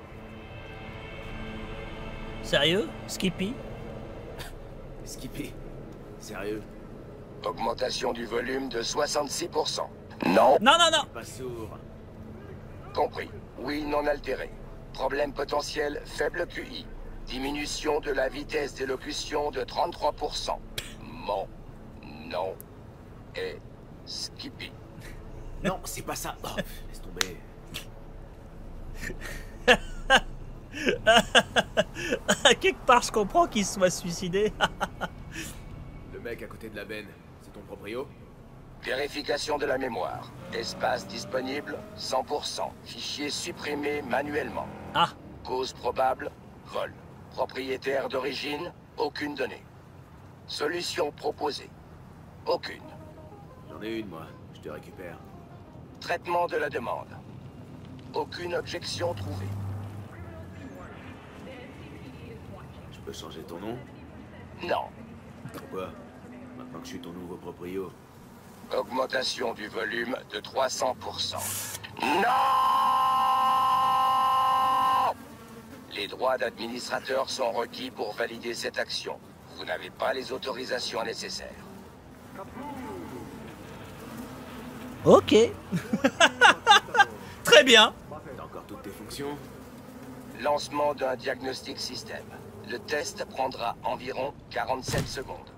Sérieux? Skippy? Skippy? Sérieux? Augmentation du volume de 66%. Non. Non. Pas sourd. Compris. Oui, non altéré. Problème potentiel, faible QI. Diminution de la vitesse d'élocution de 33%. Mon nom est Skippy. Non, c'est pas ça. Oh, laisse tomber. Quelque part, je comprends qu'il se soit suicidé. Le mec à côté de la benne, c'est ton proprio? Vérification de la mémoire. Espace disponible, 100%. Fichier supprimé manuellement. Ah. Cause probable, vol. Propriétaire d'origine, aucune donnée. Solution proposée, aucune. J'en ai une, moi. Je te récupère. Traitement de la demande. Aucune objection trouvée. Je peux changer ton nom? Non. Pourquoi? Maintenant que je suis ton nouveau proprio. Augmentation du volume de 300%. Non! Les droits d'administrateur sont requis pour valider cette action. Vous n'avez pas les autorisations nécessaires. Ok. Très bien. T'as encore toutes tes fonctions? Lancement d'un diagnostic système. Le test prendra environ 47 secondes.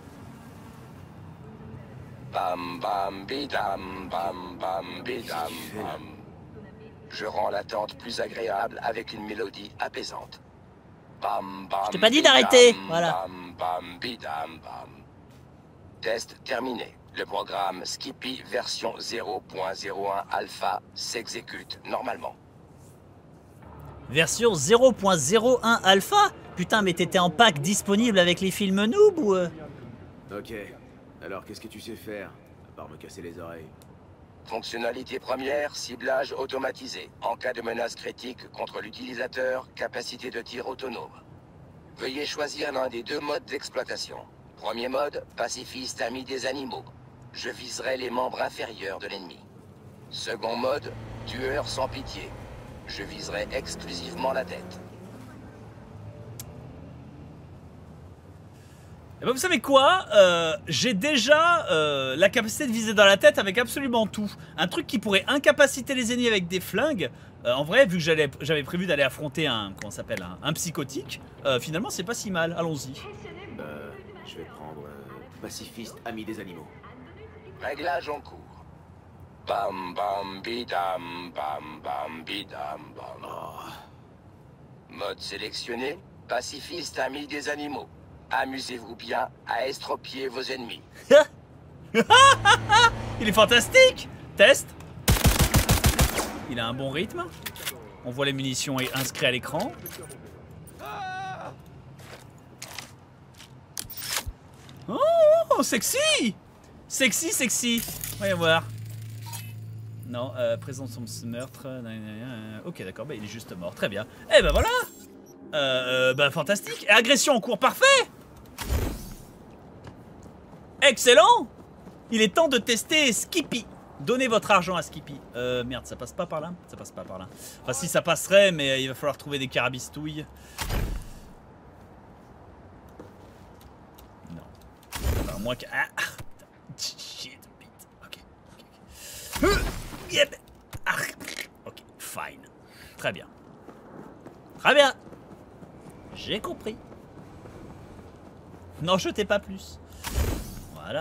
Bam bam bidam bam bam bidam bam. Je rends l'attente plus agréable avec une mélodie apaisante. Bam bam. Je t'ai pas dit d'arrêter. Voilà. Bam bam bidam bam. Test terminé. Le programme Skippy version 0.01 alpha s'exécute normalement. Version 0.01 alpha? Putain, mais t'étais en pack disponible avec les films noob ou... Ok. Alors, qu'est-ce que tu sais faire, à part me casser les oreilles? Fonctionnalité première, ciblage automatisé. En cas de menace critique contre l'utilisateur, capacité de tir autonome. Veuillez choisir l'un des deux modes d'exploitation. Premier mode, pacifiste ami des animaux. Je viserai les membres inférieurs de l'ennemi. Second mode, tueur sans pitié. Je viserai exclusivement la tête. Et ben vous savez quoi, j'ai déjà la capacité de viser dans la tête avec absolument tout. Un truc qui pourrait incapaciter les ennemis avec des flingues. En vrai, vu que j'avais prévu d'aller affronter un, comment ça s'appelle, un psychotique, finalement c'est pas si mal. Allons-y. Je vais prendre pacifiste, ami des animaux. Réglage en cours. Bam bam bidam bam bam bidam bam. Mode sélectionné, pacifiste, ami des animaux. Amusez-vous bien à estropier vos ennemis. Il est fantastique. Test. Il a un bon rythme. On voit les munitions inscrites à l'écran. Oh, sexy. Sexy, sexy. Voyons voir. Non, présence de meurtre. Ok, d'accord, bah, il est juste mort. Très bien. Eh ben voilà. Bah fantastique. Et agression en cours, parfait. Excellent. Il est temps de tester Skippy. Donnez votre argent à Skippy. Merde, ça passe pas par là. Ça passe pas par là. Enfin si, ça passerait, mais il va falloir trouver des carabistouilles. Non. Enfin, moins que... Ah. Shit, bite. Ok. Yep. Ok, fine. Très bien. Très bien. J'ai compris. N'en jetez pas plus. Voilà.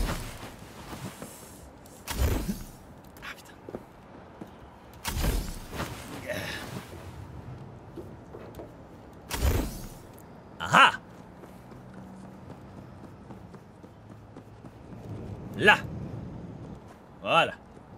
Ah putain. Ah. Là. Voilà.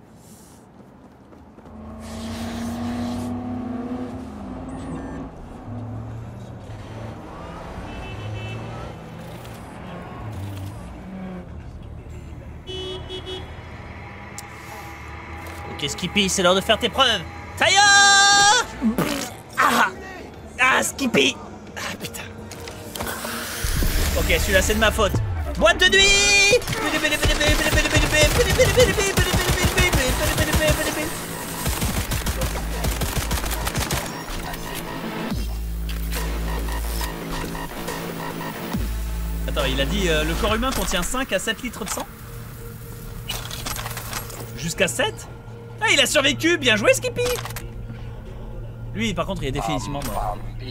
Ok Skippy, c'est l'heure de faire tes preuves. Taïa. Ah Skippy. Ah putain. Ok, celui-là c'est de ma faute. Boîte de nuit. Attends, il a dit le corps humain contient 5 à 7 litres de sang. Jusqu'à 7. Ah, il a survécu. Bien joué, Skippy. Lui, par contre, il est définitivement mort.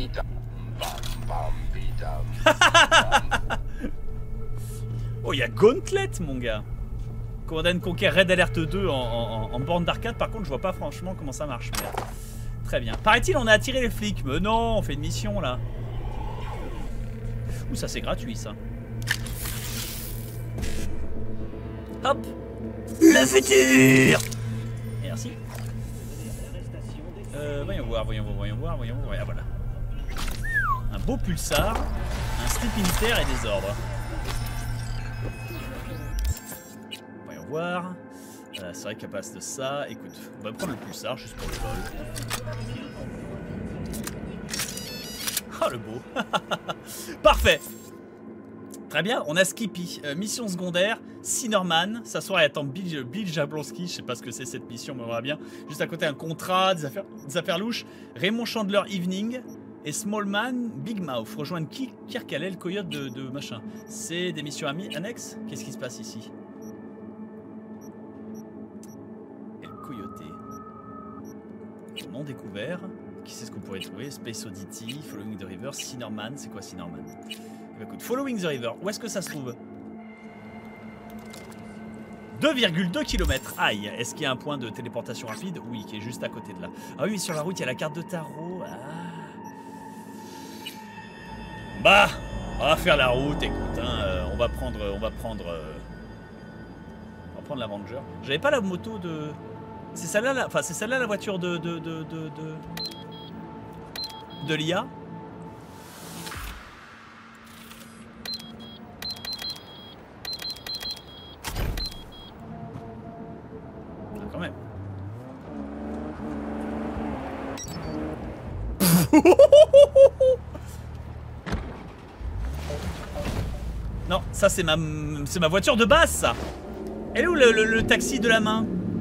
Oh, il y a Gauntlet, mon gars. Command & Conquer Red Alert 2 en borne d'arcade. Par contre, je vois pas franchement comment ça marche. Mais... Très bien. Paraît-il, on a attiré les flics. Mais non, on fait une mission, là. Ouh, ça, c'est gratuit, ça. Hop. Le futur. Merci. Voyons voir. Ah, voilà. Un beau pulsar, un slip militaire et des ordres. Voyons voir. C'est vrai qu'à place de ça, écoute, on va prendre le pulsar juste pour le vol. Oh le beau. Parfait. Très bien, on a Skippy. Mission secondaire, Sinorman. S'asseoir et attendre Bill Jablonski. Je sais pas ce que c'est cette mission, mais on verra bien. Juste à côté, un contrat, des affaires louches. Raymond Chandler Evening. Et Smallman, Big Mouth. Rejoindre Kirk Halley, le coyote de machin. C'est des missions annexes. Qu'est-ce qui se passe ici? Et le coyoté. Non découvert. Qui c'est ce qu'on pourrait trouver? Space Oddity, Following the River, Sinorman. C'est quoi Sinorman? Écoute, Following the River, où est-ce que ça se trouve? 2,2 km. Aïe, est-ce qu'il y a un point de téléportation rapide? Oui, qui est juste à côté de là. Ah oui, sur la route, il y a la carte de tarot. Ah. Bah, on va faire la route, écoute, hein, on va prendre l'Avenger. J'avais pas la moto de... C'est celle-là, enfin, c'est celle-là la voiture de l'IA. Quand même. Non, ça c'est ma voiture de base, ça. Elle est où le taxi de la main?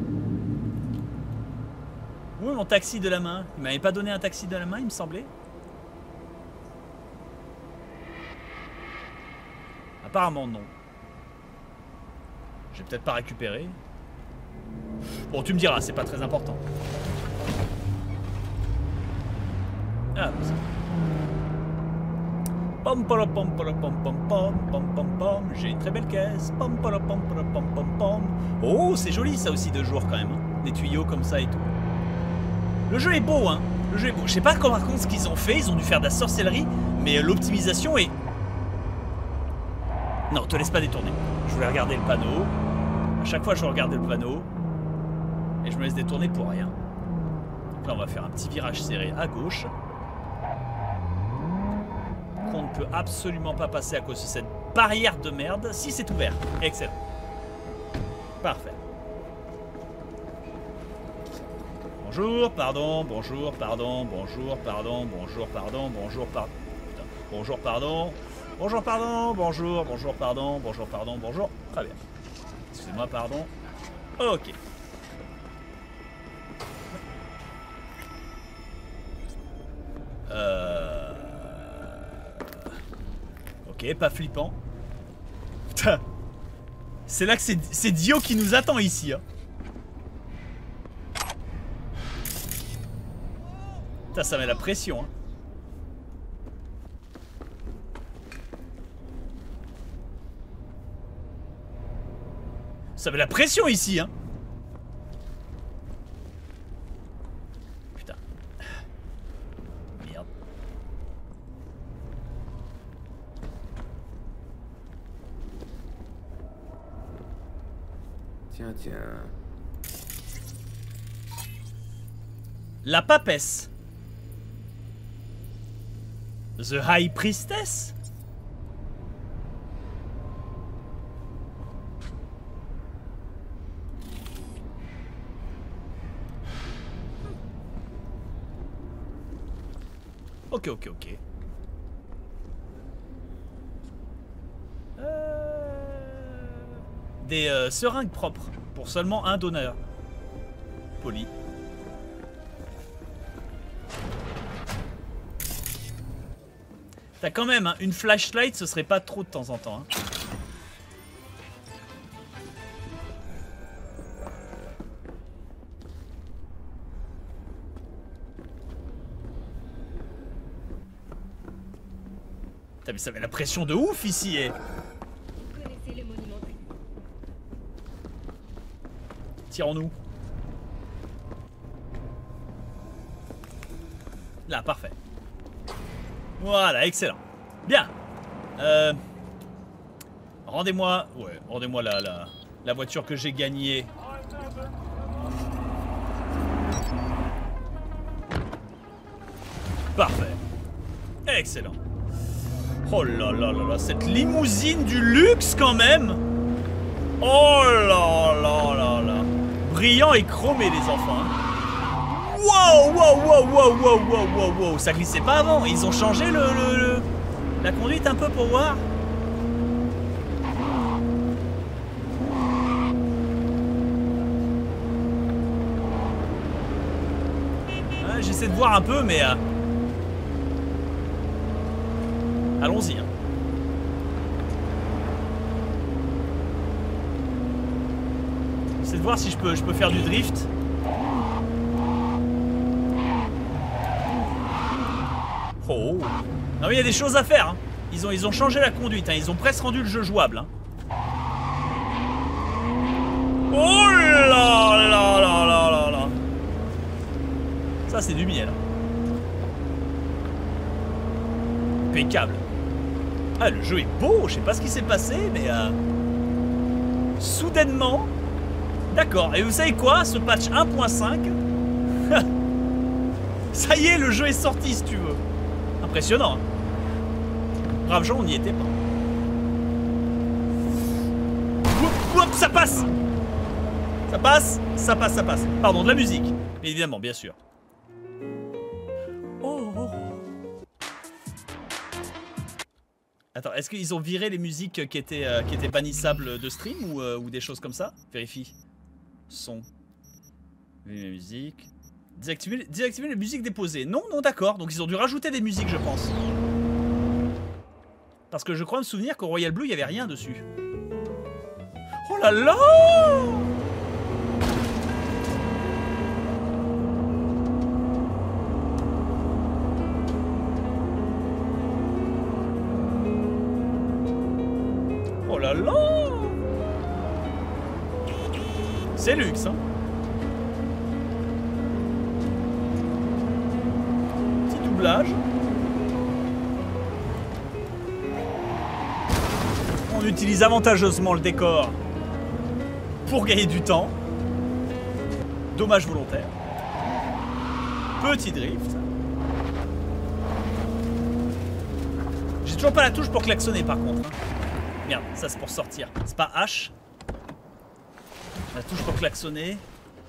Où est mon taxi de la main? Il m'avait pas donné un taxi de la main, il me semblait. Apparemment non. J'ai peut-être pas récupéré. Bon, tu me diras, c'est pas très important. Ah, pom pom pom pom pom pom pom pom pom. J'ai une très belle caisse. Pom pom pom pom pom pom pom. Oh, c'est joli ça aussi de jour quand même. Hein. Des tuyaux comme ça et tout. Le jeu est beau, hein. Le jeu est beau. Je sais pas comment par contre ce qu'ils ont fait. Ils ont dû faire de la sorcellerie, mais l'optimisation est. Non, te laisse pas détourner. Je voulais regarder le panneau. À chaque fois, je regardais le panneau et je me laisse détourner pour rien. Donc là, on va faire un petit virage serré à gauche. On ne peut absolument pas passer à cause de cette barrière de merde. Si, c'est ouvert. Excellent. Parfait. Bonjour, pardon, bonjour, pardon, bonjour, pardon, bonjour, pardon, bonjour, pardon. Bonjour, pardon. Bonjour, pardon, bonjour, bonjour, pardon, bonjour, pardon, bonjour. Très bien. Excusez-moi, pardon. Ok. Ok, pas flippant. Putain. C'est là que c'est Dio qui nous attend ici. Hein. Putain, ça met la pression. Hein. Ça met la pression ici. Hein. Putain. Merde. Tiens, tiens. La papesse. The High Priestess. Ok, ok, ok. Des seringues propres pour seulement un donneur. Poli. T'as quand même hein, une flashlight, ce serait pas trop de temps en temps. Hein. Putain, mais ça met la pression de ouf ici. Eh. Tirons-nous. Là, parfait. Voilà, excellent. Bien. Rendez-moi... Ouais, rendez-moi la voiture que j'ai gagnée. Parfait. Excellent. Oh là là là là, cette limousine du luxe quand même. Oh là là là là. Brillant et chromé les enfants. Hein. Wow, wow, wow, wow, wow, wow, wow, wow. Ça glissait pas avant. Ils ont changé la conduite un peu pour voir. Ouais, j'essaie de voir un peu, mais... Allons-y. Hein. J'essaie de voir si je peux faire du drift. Oh. Non mais il y a des choses à faire. Hein. Ils ont changé la conduite. Hein. Ils ont presque rendu le jeu jouable. Hein. Oh là là là là là là. Ça c'est du miel. Impeccable. Ah, le jeu est beau, je sais pas ce qui s'est passé, mais soudainement... D'accord, et vous savez quoi? Ce patch 1.5... Ça y est, le jeu est sorti, si tu veux. Impressionnant. Hein. Brave gens, on n'y était pas. Oup, oup, ça passe. Ça passe, ça passe, ça passe. Pardon, de la musique. Évidemment, bien sûr. Attends, est-ce qu'ils ont viré les musiques qui étaient bannissables de stream ou des choses comme ça? Vérifie. Son. Les musiques. Désactiver les musiques déposées. Non, non, d'accord. Donc ils ont dû rajouter des musiques, je pense. Parce que je crois me souvenir qu'au Royal Blue, il n'y avait rien dessus. Oh là là! Oh là là! C'est luxe, hein? Petit doublage. On utilise avantageusement le décor pour gagner du temps. Dommage volontaire. Petit drift. J'ai toujours pas la touche pour klaxonner par contre. Merde, ça c'est pour sortir. C'est pas H. La touche pour klaxonner.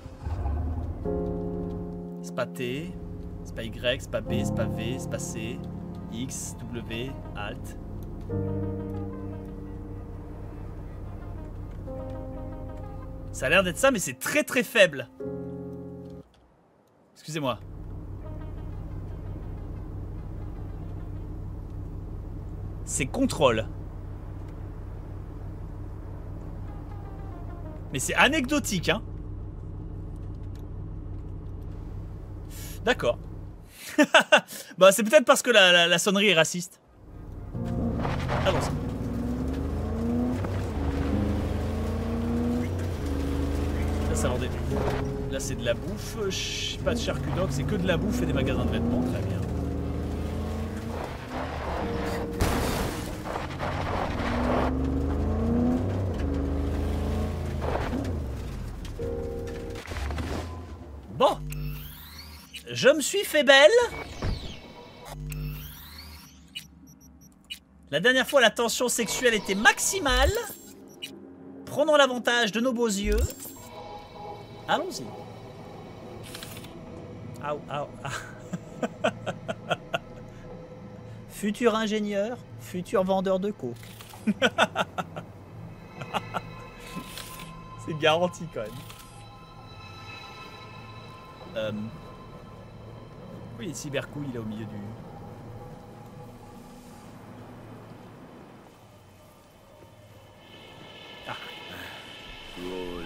C'est pas T. C'est pas Y, c'est pas B, c'est pas V, c'est pas C. X, W, Alt. Ça a l'air d'être ça, mais c'est très très faible. Excusez-moi. C'est contrôle. Mais c'est anecdotique, hein. D'accord. Bah, c'est peut-être parce que la sonnerie est raciste. Allons-y. Là c'est de la bouffe, pas de charcuterie, c'est que de la bouffe et des magasins de vêtements, très bien. Bon, je me suis fait belle. La dernière fois la tension sexuelle était maximale. Prenons l'avantage de nos beaux yeux. Allons-y. Aou, aou, ah. Futur ingénieur, futur vendeur de coke. C'est garanti quand même. Oui, Cybercouille, il est au milieu du... Ah. Cool.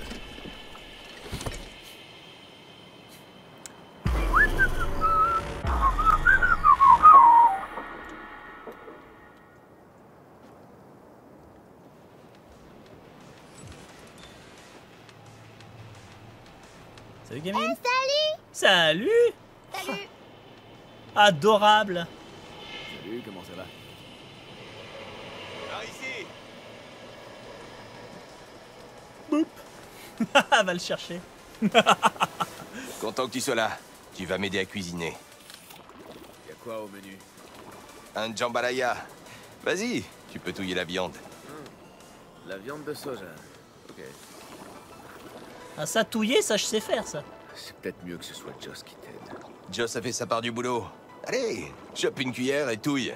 Salut gamine. Salut. Salut. Adorable. Salut, comment ça va? Par ici. Boop. Va le chercher. Content que tu sois là. Tu vas m'aider à cuisiner. Y'a quoi au menu? Un jambalaya. Vas-y, tu peux touiller la viande. La viande de soja. Ok. Ah, ça touiller, ça je sais faire ça. C'est peut-être mieux que ce soit Joss qui t'aide. Joss a fait sa part du boulot. Allez, chope une cuillère et touille.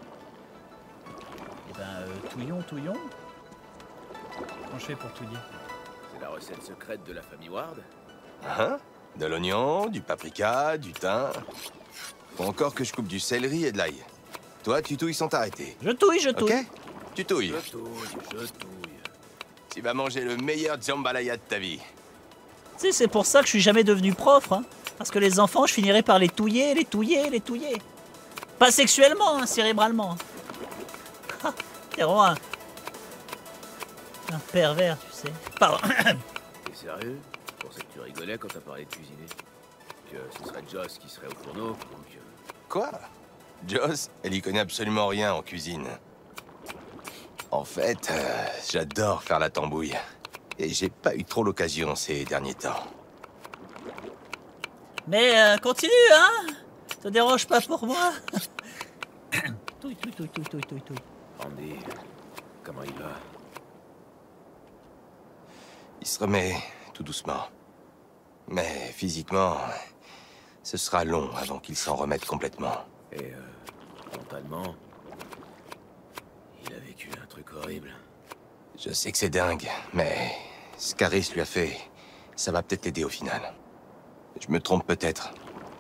Eh ben, touillons. Comment je fais pour touiller? C'est la recette secrète de la famille Ward? Hein? De l'oignon, du paprika, du thym. Faut encore que je coupe du céleri et de l'ail. Toi, tu touilles sans t'arrêter. Je touille. Ok? Tu touilles. Je touille. Tu vas manger le meilleur jambalaya de ta vie. Tu sais, c'est pour ça que je suis jamais devenu prof, hein. Parce que les enfants, je finirais par les touiller. Pas sexuellement, hein, cérébralement. Ah, t'es vraiment un pervers, tu sais. Pardon. T'es sérieux? Je pensais que tu rigolais quand t'as parlé de cuisiner. Que ce serait Joss qui serait au fourneau, donc... Quoi? Joss, elle y connaît absolument rien en cuisine. En fait, j'adore faire la tambouille. Et j'ai pas eu trop l'occasion ces derniers temps. Mais continue, hein. Te dérange pas pour moi. Touille. Andy, comment il va? Il se remet tout doucement. Mais physiquement, ce sera long avant qu'il s'en remette complètement. Et mentalement, il a vécu un truc horrible. Je sais que c'est dingue, mais ce qu'Aris lui a fait, ça va peut-être l'aider au final. Je me trompe peut-être,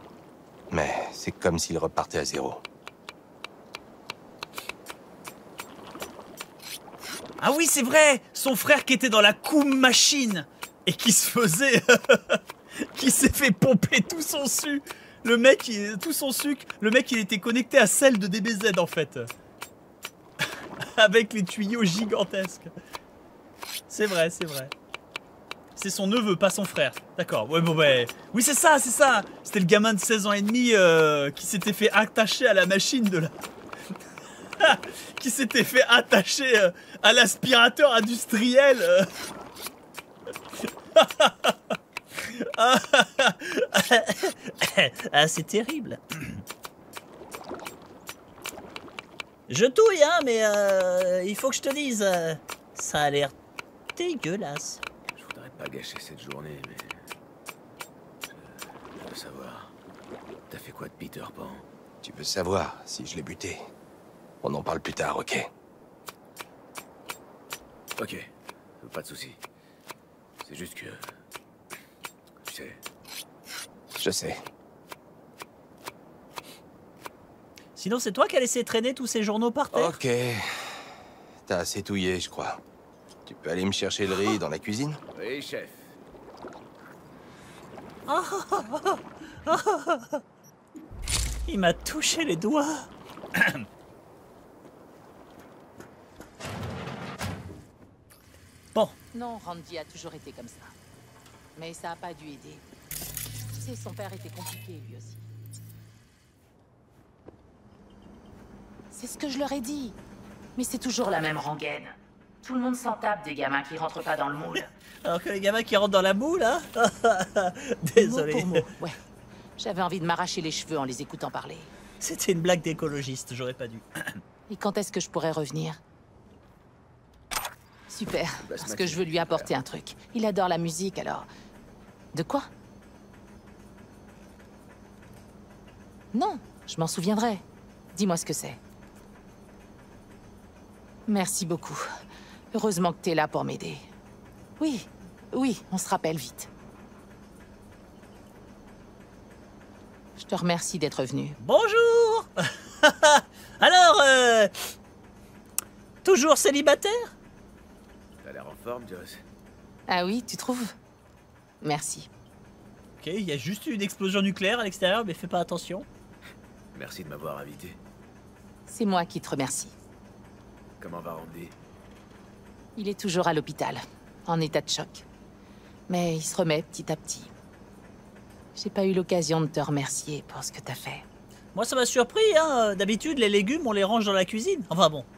mais c'est comme s'il repartait à zéro. Ah oui, c'est vrai. Son frère qui était dans la Koum Machine et qui se faisait... qui s'est fait pomper tout son sucre. Le mec, tout son sucre. Le mec, il était connecté à celle de DBZ, en fait. Avec les tuyaux gigantesques. C'est vrai, c'est vrai. C'est son neveu, pas son frère. D'accord, ouais, bon, ouais. Oui, c'est ça, c'est ça. C'était le gamin de 16 ans et demi qui s'était fait attacher à la machine de la... qui s'était fait attacher à l'aspirateur industriel. Ah, c'est terrible. Je touille, hein, mais il faut que je te dise, ça a l'air dégueulasse. Je voudrais pas gâcher cette journée, mais... Je veux savoir... T'as fait quoi de Peter Pan? Tu veux savoir si je l'ai buté? On en parle plus tard, ok? Ok, pas de soucis. C'est juste que... Tu sais... Je sais. Sinon, c'est toi qui as laissé traîner tous ces journaux par terre? Ok. T'as assez touillé, je crois. Tu peux aller me chercher le riz dans la cuisine? Oui, chef. Il m'a touché les doigts. Bon. Non, Randy a toujours été comme ça. Mais ça a pas dû aider. Tu sais, son père était compliqué, lui aussi. C'est ce que je leur ai dit. Mais c'est toujours la même rengaine. Tout le monde s'en tape des gamins qui rentrent pas dans le moule. Alors que les gamins qui rentrent dans la boule, hein. Désolé. Mot pour mot, ouais. J'avais envie de m'arracher les cheveux en les écoutant parler. C'était une blague d'écologiste, j'aurais pas dû. Et quand est-ce que je pourrais revenir? Super, parce que je veux lui apporter un truc. Il adore la musique, alors... De quoi? Non, je m'en souviendrai. Dis-moi ce que c'est. Merci beaucoup. Heureusement que t'es là pour m'aider. Oui, oui, on se rappelle vite. Je te remercie d'être venu. Bonjour. Alors, toujours célibataire? T'as l'air en forme, Joss. Ah oui, tu trouves? Merci. Ok, il y a juste eu une explosion nucléaire à l'extérieur, mais fais pas attention. Merci de m'avoir invité. C'est moi qui te remercie. Comment va Randy? Il est toujours à l'hôpital, en état de choc. Mais il se remet petit à petit. J'ai pas eu l'occasion de te remercier pour ce que t'as fait. Moi, ça m'a surpris, hein. D'habitude, les légumes, on les range dans la cuisine. Enfin bon.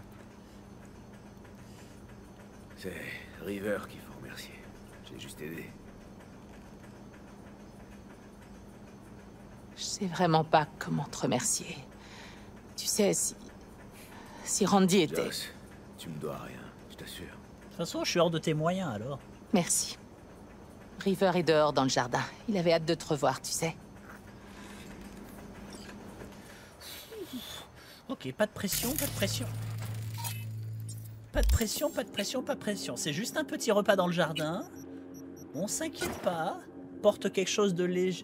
C'est River qu'il faut remercier. J'ai juste aidé. Je sais vraiment pas comment te remercier. Tu sais, si Randy était... Joss, tu me dois rien, je t'assure. De toute façon, je suis hors de tes moyens, alors. Merci. River est dehors dans le jardin. Il avait hâte de te revoir, tu sais. Ok, pas de pression, pas de pression. Pas de pression, pas de pression, pas de pression. C'est juste un petit repas dans le jardin. On s'inquiète pas. Porte quelque chose de léger.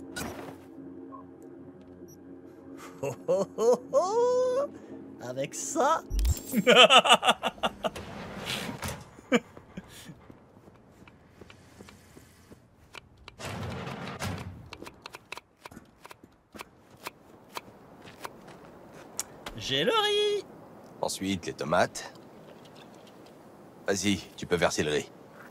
Oh, oh, oh, oh. Avec ça. J'ai le riz. Ensuite, les tomates. Vas-y, tu peux verser le riz.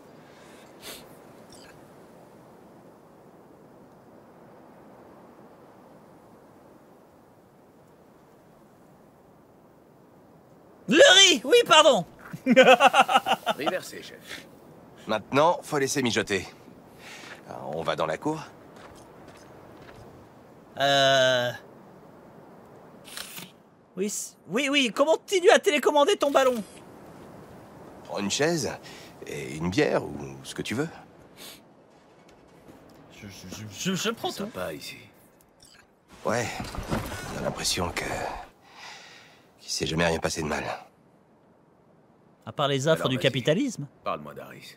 Le riz, oui, pardon. Riz versé, chef. Maintenant, faut laisser mijoter. Alors, on va dans la cour? Oui, oui, oui, continue à télécommander ton ballon. Prends une chaise et une bière ou ce que tu veux. Je prends tout. Sympa ici. Ouais, on a l'impression que... qu'il s'est jamais rien passé de mal. À part les affres Alors, du vas-y. capitalisme. Parle-moi d'Harris.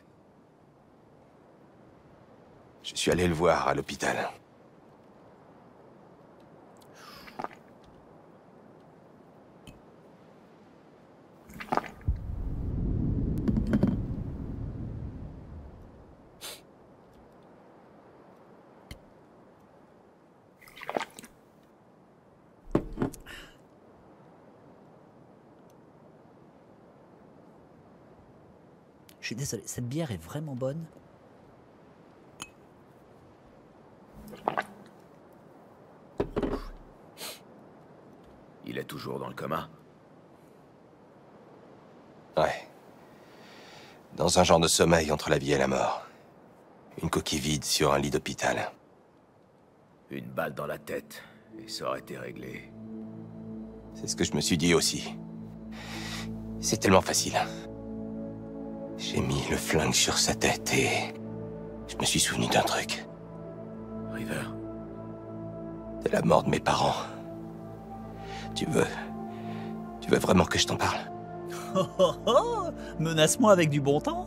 Je suis allé le voir à l'hôpital. Je suis désolé, cette bière est vraiment bonne. Il est toujours dans le coma? Ouais. Dans un genre de sommeil entre la vie et la mort. Une coquille vide sur un lit d'hôpital. Une balle dans la tête, et ça aurait été réglé. C'est ce que je me suis dit aussi. C'est tellement facile. J'ai mis le flingue sur sa tête et... je me suis souvenu d'un truc. River? De la mort de mes parents. Tu veux vraiment que je t'en parle? Oh oh oh! Menace-moi avec du bon temps.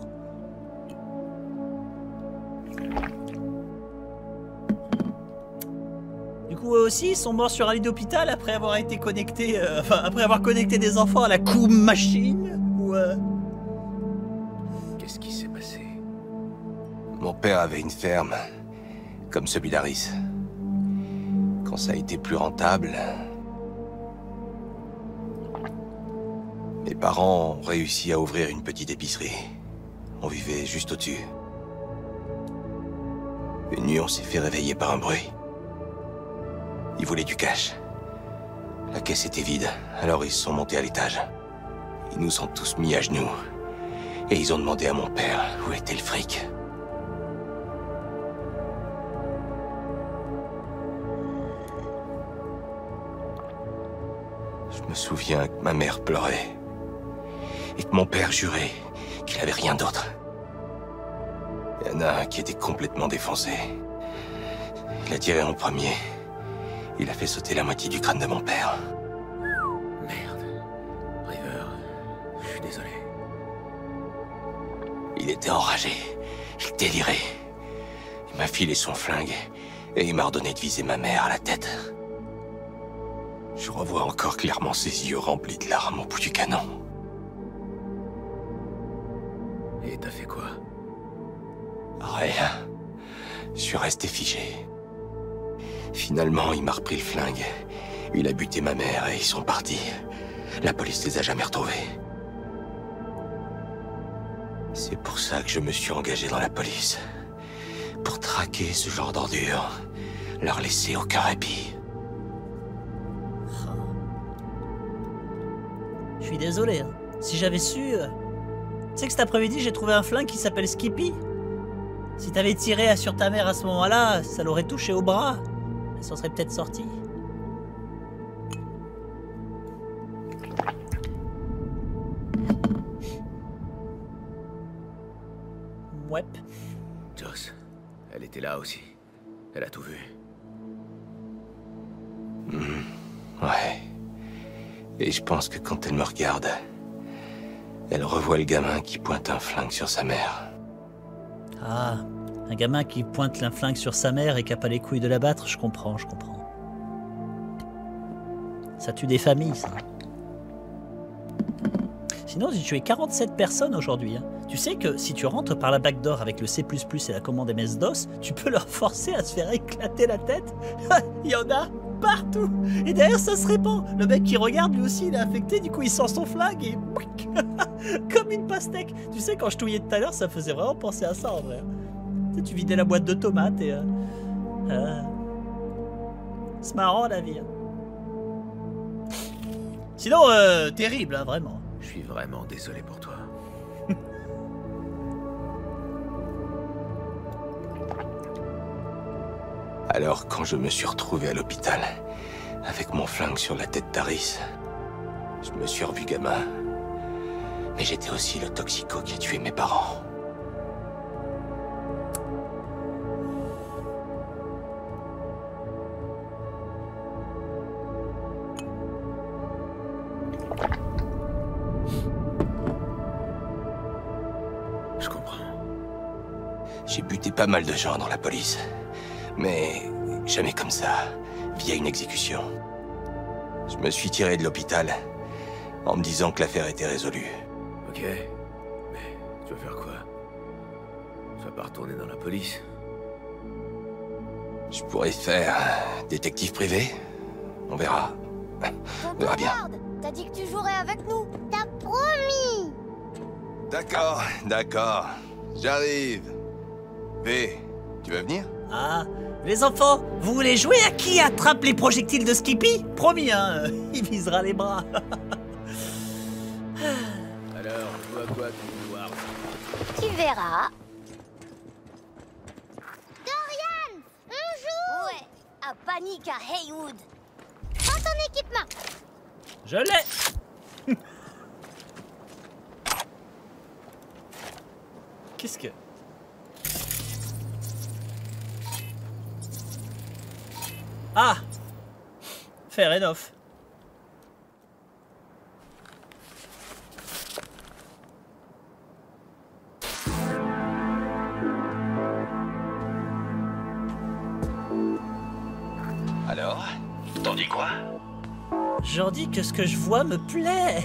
Du coup, eux aussi, ils sont morts sur un lit d'hôpital après avoir été connectés... après avoir connecté des enfants à la Coom Machine? Ou Qu'est-ce qui s'est passé? Mon père avait une ferme, comme celui d'Aris. Quand ça a été plus rentable... mes parents ont réussi à ouvrir une petite épicerie. On vivait juste au-dessus. Une nuit, on s'est fait réveiller par un bruit. Ils voulaient du cash. La caisse était vide, alors ils sont montés à l'étage. Ils nous ont tous mis à genoux. Et ils ont demandé à mon père où était le fric. Je me souviens que ma mère pleurait. Et que mon père jurait qu'il avait rien d'autre. Il y en a un qui était complètement défoncé. Il a tiré en premier. Il a fait sauter la moitié du crâne de mon père. Merde. River, je suis désolé. Il était enragé. Il délirait. Il m'a filé son flingue et il m'a ordonné de viser ma mère à la tête. Je revois encore clairement ses yeux remplis de larmes au bout du canon. Et t'as fait quoi? Rien. Je suis resté figé. Finalement, il m'a repris le flingue. Il a buté ma mère et ils sont partis. La police les a jamais retrouvés. C'est pour ça que je me suis engagé dans la police. Pour traquer ce genre d'ordures. Leur laisser aucun répit. Je suis désolé. Hein. Si j'avais su... Tu sais que cet après-midi, j'ai trouvé un flingue qui s'appelle Skippy. Si t'avais tiré sur ta mère à ce moment-là, ça l'aurait touché au bras. Elle s'en serait peut-être sortie. Ouais. Joss, elle était là aussi. Elle a tout vu. Ouais. Et je pense que quand elle me regarde, elle revoit le gamin qui pointe un flingue sur sa mère. Ah, un gamin qui pointe un flingue sur sa mère et qui a pas les couilles de la battre, je comprends, je comprends. Ça tue des familles, ça. Sinon, j'ai tué 47 personnes aujourd'hui. Hein. Tu sais que si tu rentres par la backdoor avec le C++ et la commande MS-DOS, tu peux leur forcer à se faire éclater la tête. Il y en a partout. Et derrière, ça se répand. Le mec qui regarde, lui aussi, il est infecté. Du coup, il sort son flingue et... comme une pastèque. Tu sais, quand je touillais tout à l'heure, ça faisait vraiment penser à ça, en vrai. Tu sais, tu vidais la boîte de tomates et... c'est marrant, la vie. Hein. Sinon, terrible, hein, vraiment. Je suis vraiment désolé pour toi. Alors, quand je me suis retrouvé à l'hôpital, avec mon flingue sur la tête d'Aris, je me suis revu gamin. Mais j'étais aussi le toxico qui a tué mes parents. Je comprends. J'ai buté pas mal de gens dans la police. Mais jamais comme ça, via une exécution. Je me suis tiré de l'hôpital en me disant que l'affaire était résolue. Ok, mais tu vas faire quoi? Tu vas pas retourner dans la police? Je pourrais faire détective privé. On verra. On verra bien. T'as dit que tu jouerais avec nous. T'as promis. D'accord, d'accord. J'arrive. V, tu veux venir? Ah, les enfants, vous voulez jouer à qui attrape les projectiles de Skippy? Promis, hein, il visera les bras. Alors, on joue à quoi ton pouvoir? Tu verras. Dorian, on joue? Ouais, à Panique à Haywood. Prends ton équipement. Je l'ai. Qu'est-ce que... Ah, fair enough. Alors, t'en dis quoi? J'en dis que ce que je vois me plaît.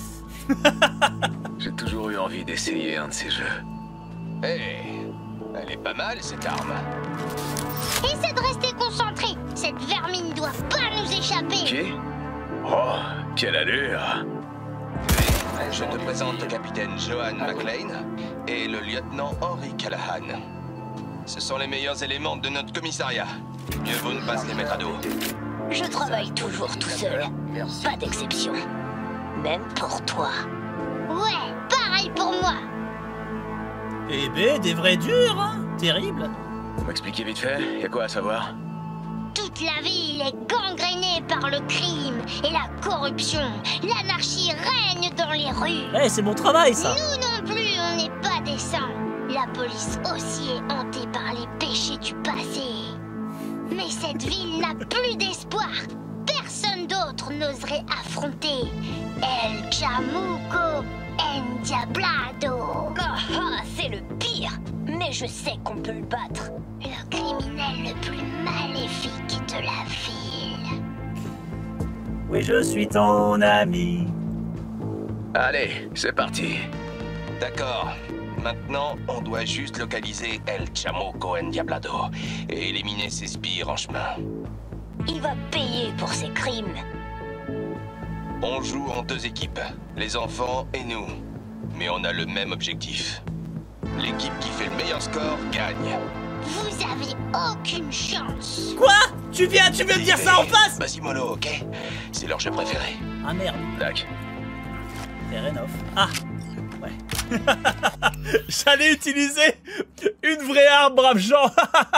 J'ai toujours eu envie d'essayer un de ces jeux. Hé, elle est pas mal cette arme. Essaie de rester concentré. Cette vermine doit pas nous échapper. Qui? Oh, quelle allure! Je te présente le capitaine Johan McLean et le lieutenant Henry Callahan. Ce sont les meilleurs éléments de notre commissariat. Mieux vaut ne pas se les mettre à dos. Je travaille toujours tout seul. Pas d'exception. Même pour toi. Ouais, pareil pour moi. Eh ben, des vrais durs, hein. Terrible. Vous m'expliquez vite fait, y'a quoi à savoir? Toute la ville est gangrénée par le crime et la corruption. L'anarchie règne dans les rues. Eh, c'est mon travail, ça. Nous non plus, on n'est pas décents. La police aussi est hantée par les péchés du passé. Mais cette ville n'a plus d'espoir. Personne d'autre n'oserait affronter El Chamuco Endiablado. C'est le pire. Mais je sais qu'on peut le battre. Le criminel le plus maléfique de la ville. Oui, je suis ton ami. Allez, c'est parti. D'accord. Maintenant, on doit juste localiser El Chamuco Endiablado et éliminer ses sbires en chemin. Il va payer pour ses crimes. On joue en deux équipes, les enfants et nous. Mais on a le même objectif. L'équipe qui fait le meilleur score gagne. Vous avez aucune chance. Quoi? Tu viens de dire ça en face? Vas-y mollo, ok? C'est leur jeu préféré. Ah merde. Tac. Fair enough. Ah, ouais. J'allais utiliser une vraie arme, braves gens.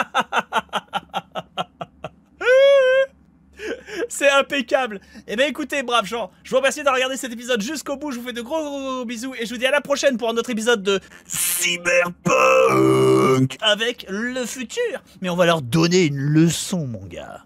C'est impeccable. Eh bien écoutez, braves gens, je vous remercie d'avoir regardé cet épisode jusqu'au bout. Je vous fais de gros bisous et je vous dis à la prochaine pour un autre épisode de Cyberpunk avec le futur. Mais on va leur donner une leçon, mon gars.